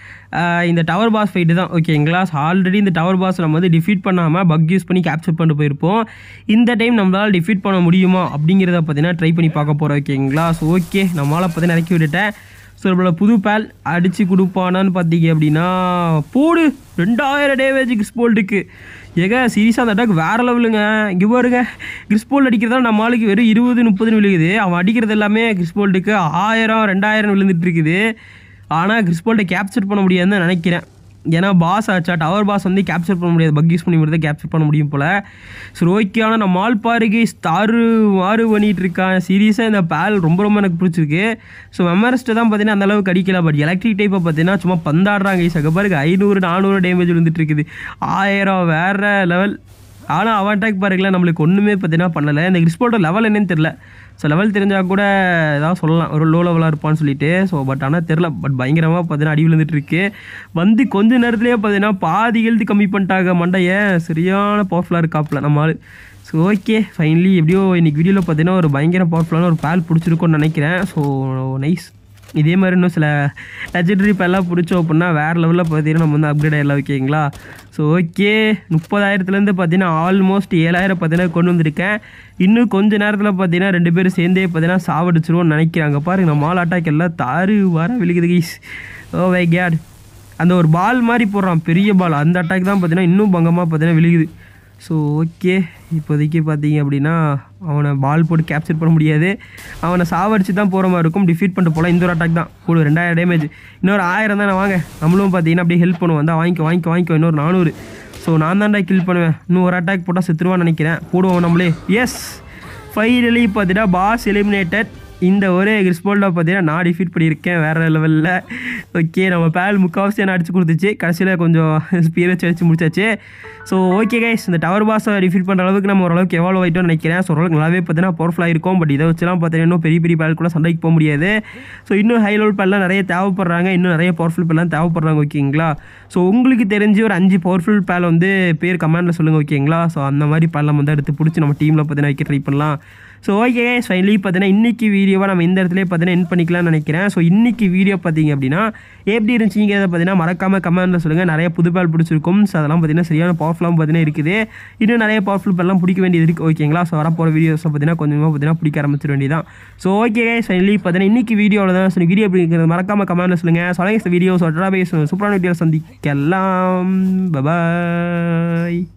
இந்த டவர் பாஸ் ஃபைட்டு தான் ஓகேங்களா. ஸோ ஆல்ரெடி இந்த டவர் பாஸ் நம்ம வந்து டிஃபீட் பண்ணாமல் பக் யூஸ் பண்ணி கேப்சர் பண்ணிட்டு போயிருப்போம். இந்த டைம் நம்மளால் டிஃபீட் பண்ண முடியுமா அப்படிங்கிறத பார்த்தீங்கன்னா ட்ரை பண்ணி பார்க்க போகிறோம் ஓகேங்களா. ஸோ ஓகே நம்மளால் பார்த்தீங்கன்னா இறக்கி விட்டுட்டேன். ஸோ நம்மளோட புது பேல் அடித்து கொடுப்பானான்னு பார்த்தீங்க அப்படின்னா போடு ரெண்டாயிரம் டேமேஜ் கிறிஸ்போல்ட்டுக்கு. ஏங்க சீரியஸாக அந்த அட்டாக் வேறு லெவலுங்க. இங்கே பாருங்க கிறிஸ்போல்ட் அடிக்கிறதால நம்ம ஆளுக்கு வெறும் இருபது முப்பதுன்னு விழுகுது. அவன் அடிக்கிறது எல்லாமே கிறிஸ்போல்ட்டுக்கு ஆயிரம் ரெண்டாயிரம் விழுந்துட்டு இருக்குது. ஆனால் கிறிஸ்போல்ட்டை கேப்சர் பண்ண முடியாதுன்னு நினைக்கிறேன். ஏன்னா பாஸ் ஆச்சா டவர் பாஸ் வந்து கேப்சர் பண்ண முடியாது. பக் யூஸ் பண்ணி மட்டும் தான் கேப்சர் பண்ண முடியும் போல். ஸோ ஓகே ஆனால் நான் மால் பாருகே தாறு மாறு பண்ணிகிட்டு இருக்கான். சீரியஸாக இந்த பேல் ரொம்ப ரொம்ப எனக்கு பிடிச்சிருக்கு. ஸோ மெமரஸ்ட்டை தான் பார்த்தீங்கன்னா அந்தளவுக்கு அடிக்கல. பட் எலக்ட்ரிக் டைப்பை பார்த்தீங்கன்னா சும்மா பந்தாடுறாங்க. சக பாருங்க ஐநூறு நானூறு டேமேஜ் வந்துட்டு இருக்குது. ஆயிரம் வேறு லெவல். ஆனால் அவன் அட்டாக் பாருங்களேன் நம்மளுக்கு ஒன்றுமே பார்த்தீங்கன்னா பண்ணலை. இந்த கிறிஸ்போல்ட்டோட லெவல் என்னன்னு தெரில. ஸோ லெவல் தெரிஞ்சால் கூட ஏதாவது சொல்லலாம் ஒரு லோ லெவலாக இருப்பான்னு சொல்லிட்டு. ஸோ பட் ஆனால் தெரில. பட் பயங்கரமாக பார்த்தீங்கன்னா அடி விழுந்துட்டு இருக்கு. வந்து கொஞ்ச நேரத்துலேயே பார்த்தீங்கன்னா பாதி ஹெல்த் கம்மி பண்ணிட்டாங்க மண்டையை. சரியான பவர்ஃபுல்லாக இருக்காப்புல நம்ம ஆள். ஸோ ஓகே ஃபைனலி எப்படியோ இன்றைக்கி வீடியோவில் பார்த்தீங்கன்னா ஒரு பயங்கர பவர்ஃபுல்லான ஒரு பேல் பிடிச்சிருக்குன்னு நினைக்கிறேன். So nice. இதே மாதிரி இன்னும் சில லெஜெண்டரி பேலாம் பிடிச்சோம் அப்படின்னா வேறு லெவலில் பார்த்தீங்கன்னா நம்ம வந்து அப்கிரேட் ஆகிடலாம் ஓகேங்களா. ஸோ ஓகே முப்பதாயிரத்துலேருந்து பார்த்தீங்கன்னா ஆல்மோஸ்ட் ஏழாயிரம் பார்த்தீங்கன்னா கொண்டு வந்திருக்கேன். இன்னும் கொஞ்சம் நேரத்தில் பார்த்தீங்கன்னா ரெண்டு பேரும் சேர்ந்தே பார்த்தீங்கன்னா சாவடிச்சிருவோம்னு நினைக்கிறாங்க. பாருங்க நம்ம ஆல் அட்டாக் எல்லாம் தாறு வர விழுகுது கைஸ். Oh my gate. அந்த ஒரு பால் மாதிரி போடுறான் பெரிய பால். அந்த அட்டாக் தான் பார்த்தீங்கன்னா இன்னும் பங்கமாக பார்த்தீங்கன்னா விழுகுது. ஸோ ஓகே இப்போதைக்கு பார்த்தீங்க அப்படின்னா அவனை பால் போட்டு கேப்சர் பண்ண முடியாது. அவனை சாவடிச்சு தான் போகிற மாதிரி இருக்கும். டிஃபீட் பண்ணிட்டு போகலாம். இந்த ஒரு அட்டாக் தான் கூட ரெண்டாயிரம் டேமேஜ். இன்னொரு ஆயிரம் தானே வாங்க நம்மளும் பார்த்தீங்கன்னா அப்படியே ஹெல்ப் பண்ணுவோம். வந்தால் வாங்கிக்கோ வாங்கிக்கோ வாங்கிக்கோ. இன்னொரு நானூறு. ஸோ நான் தான்டா கில் பண்ணுவேன். இன்னும் ஒரு அட்டாக் போட்டால் செத்துருவான்னு நினைக்கிறேன். போடுவோம் நம்மளே. எஸ் ஃபைனலி பார்த்தீங்கன்னா பாஸ் எலிமினேட்டட். இந்த ஒரே கிறிஸ்போல்ட்டை பார்த்தீங்கன்னா நான் டிஃபீட் பண்ணியிருக்கேன் வேறு லெவலில். ஓகே நம்ம பேல் முக்கால்வாசி நான் அடிச்சு கொடுத்துச்சு. கடைசியில் கொஞ்சம் ஸ்பீட் வச்சு அடிச்சு முடிச்சாச்சு. ஸோ ஓகே கைஸ் இந்த டவர் பாஸை டிஃபீட் பண்ணுற அளவுக்கு நம்ம ஓரளவுக்கு எவ்வளோ ஆகிட்டோம்னு நினைக்கிறேன். ஸோ ஓரளவுக்கு நல்லாவே பார்த்தீங்கன்னா பவர்ஃபுல்லாக இருக்கும். பட் இதை வச்சுலாம் பார்த்தீங்கன்னா இன்னும் பெரிய பெரிய பேல் கூட சண்டைக்கு போக முடியாது. ஸோ இன்னும் ஹை லெவல் பேல்லாம் நிறைய தேவைப்படுறாங்க. இன்னும் நிறைய பவர்ஃபுல் பேல்லாம் தேவைப்படுறாங்க ஓகேங்களா. ஸோ உங்களுக்கு தெரிஞ்சு ஒரு அஞ்சு பவர்ஃபுல் பேல் வந்து பேர் கமெண்டில் சொல்லுங்கள் ஓகேங்களா. ஸோ அந்த மாதிரி பேல்லாம் வந்து எடுத்து பிடிச்சி நம்ம டீமில் பார்த்தீங்கன்னா வைக்க ட்ரை பண்ணலாம். ஸோ ஓகே ஃபைனலி பார்த்தீங்கன்னா இன்றைக்கி வீடியோவை நம்ம இந்த இடத்துல பார்த்தீங்கன்னா என் பண்ணிக்கலாம்னு நினைக்கிறேன். ஸோ இன்றைக்கி வீடியோ பார்த்தீங்க அப்படின்னா எப்படி இருந்துச்சுங்கிறத பார்த்தீங்கன்னா மறக்காமல் கமெண்ட்டில் சொல்லுங்கள். நிறைய புது பேல் பிடிச்சிருக்கும். ஸோ அதெல்லாம் பார்த்தீங்கன்னா சரியான பவர்ஃபுல்லாக பார்த்தீங்கன்னா இருக்குது. இன்னும் நிறைய பவர்ஃபுல் பேர்லாம் பிடிக்க வேண்டியது இருக்குது ஓகேங்களா. ஸோ வரப்போகிற வீடியோஸை பார்த்தீங்கன்னா கொஞ்சமாக பார்த்தீங்கன்னா பிடிக்க ஆரம்பிச்சிட வேண்டியதான். ஸோ ஓகே ஃபைனலி பார்த்தீங்கன்னா இன்றைக்கி வீடியோவில் தான். ஸோ வீடியோ அப்படிங்கிறது மறக்காமல் கமெண்ட்டில் சொல்லுங்கள். ஸோ வீடியோ சொல்கிறா சூப்பரான வீடியோ சந்திக்கலாம். பாய்.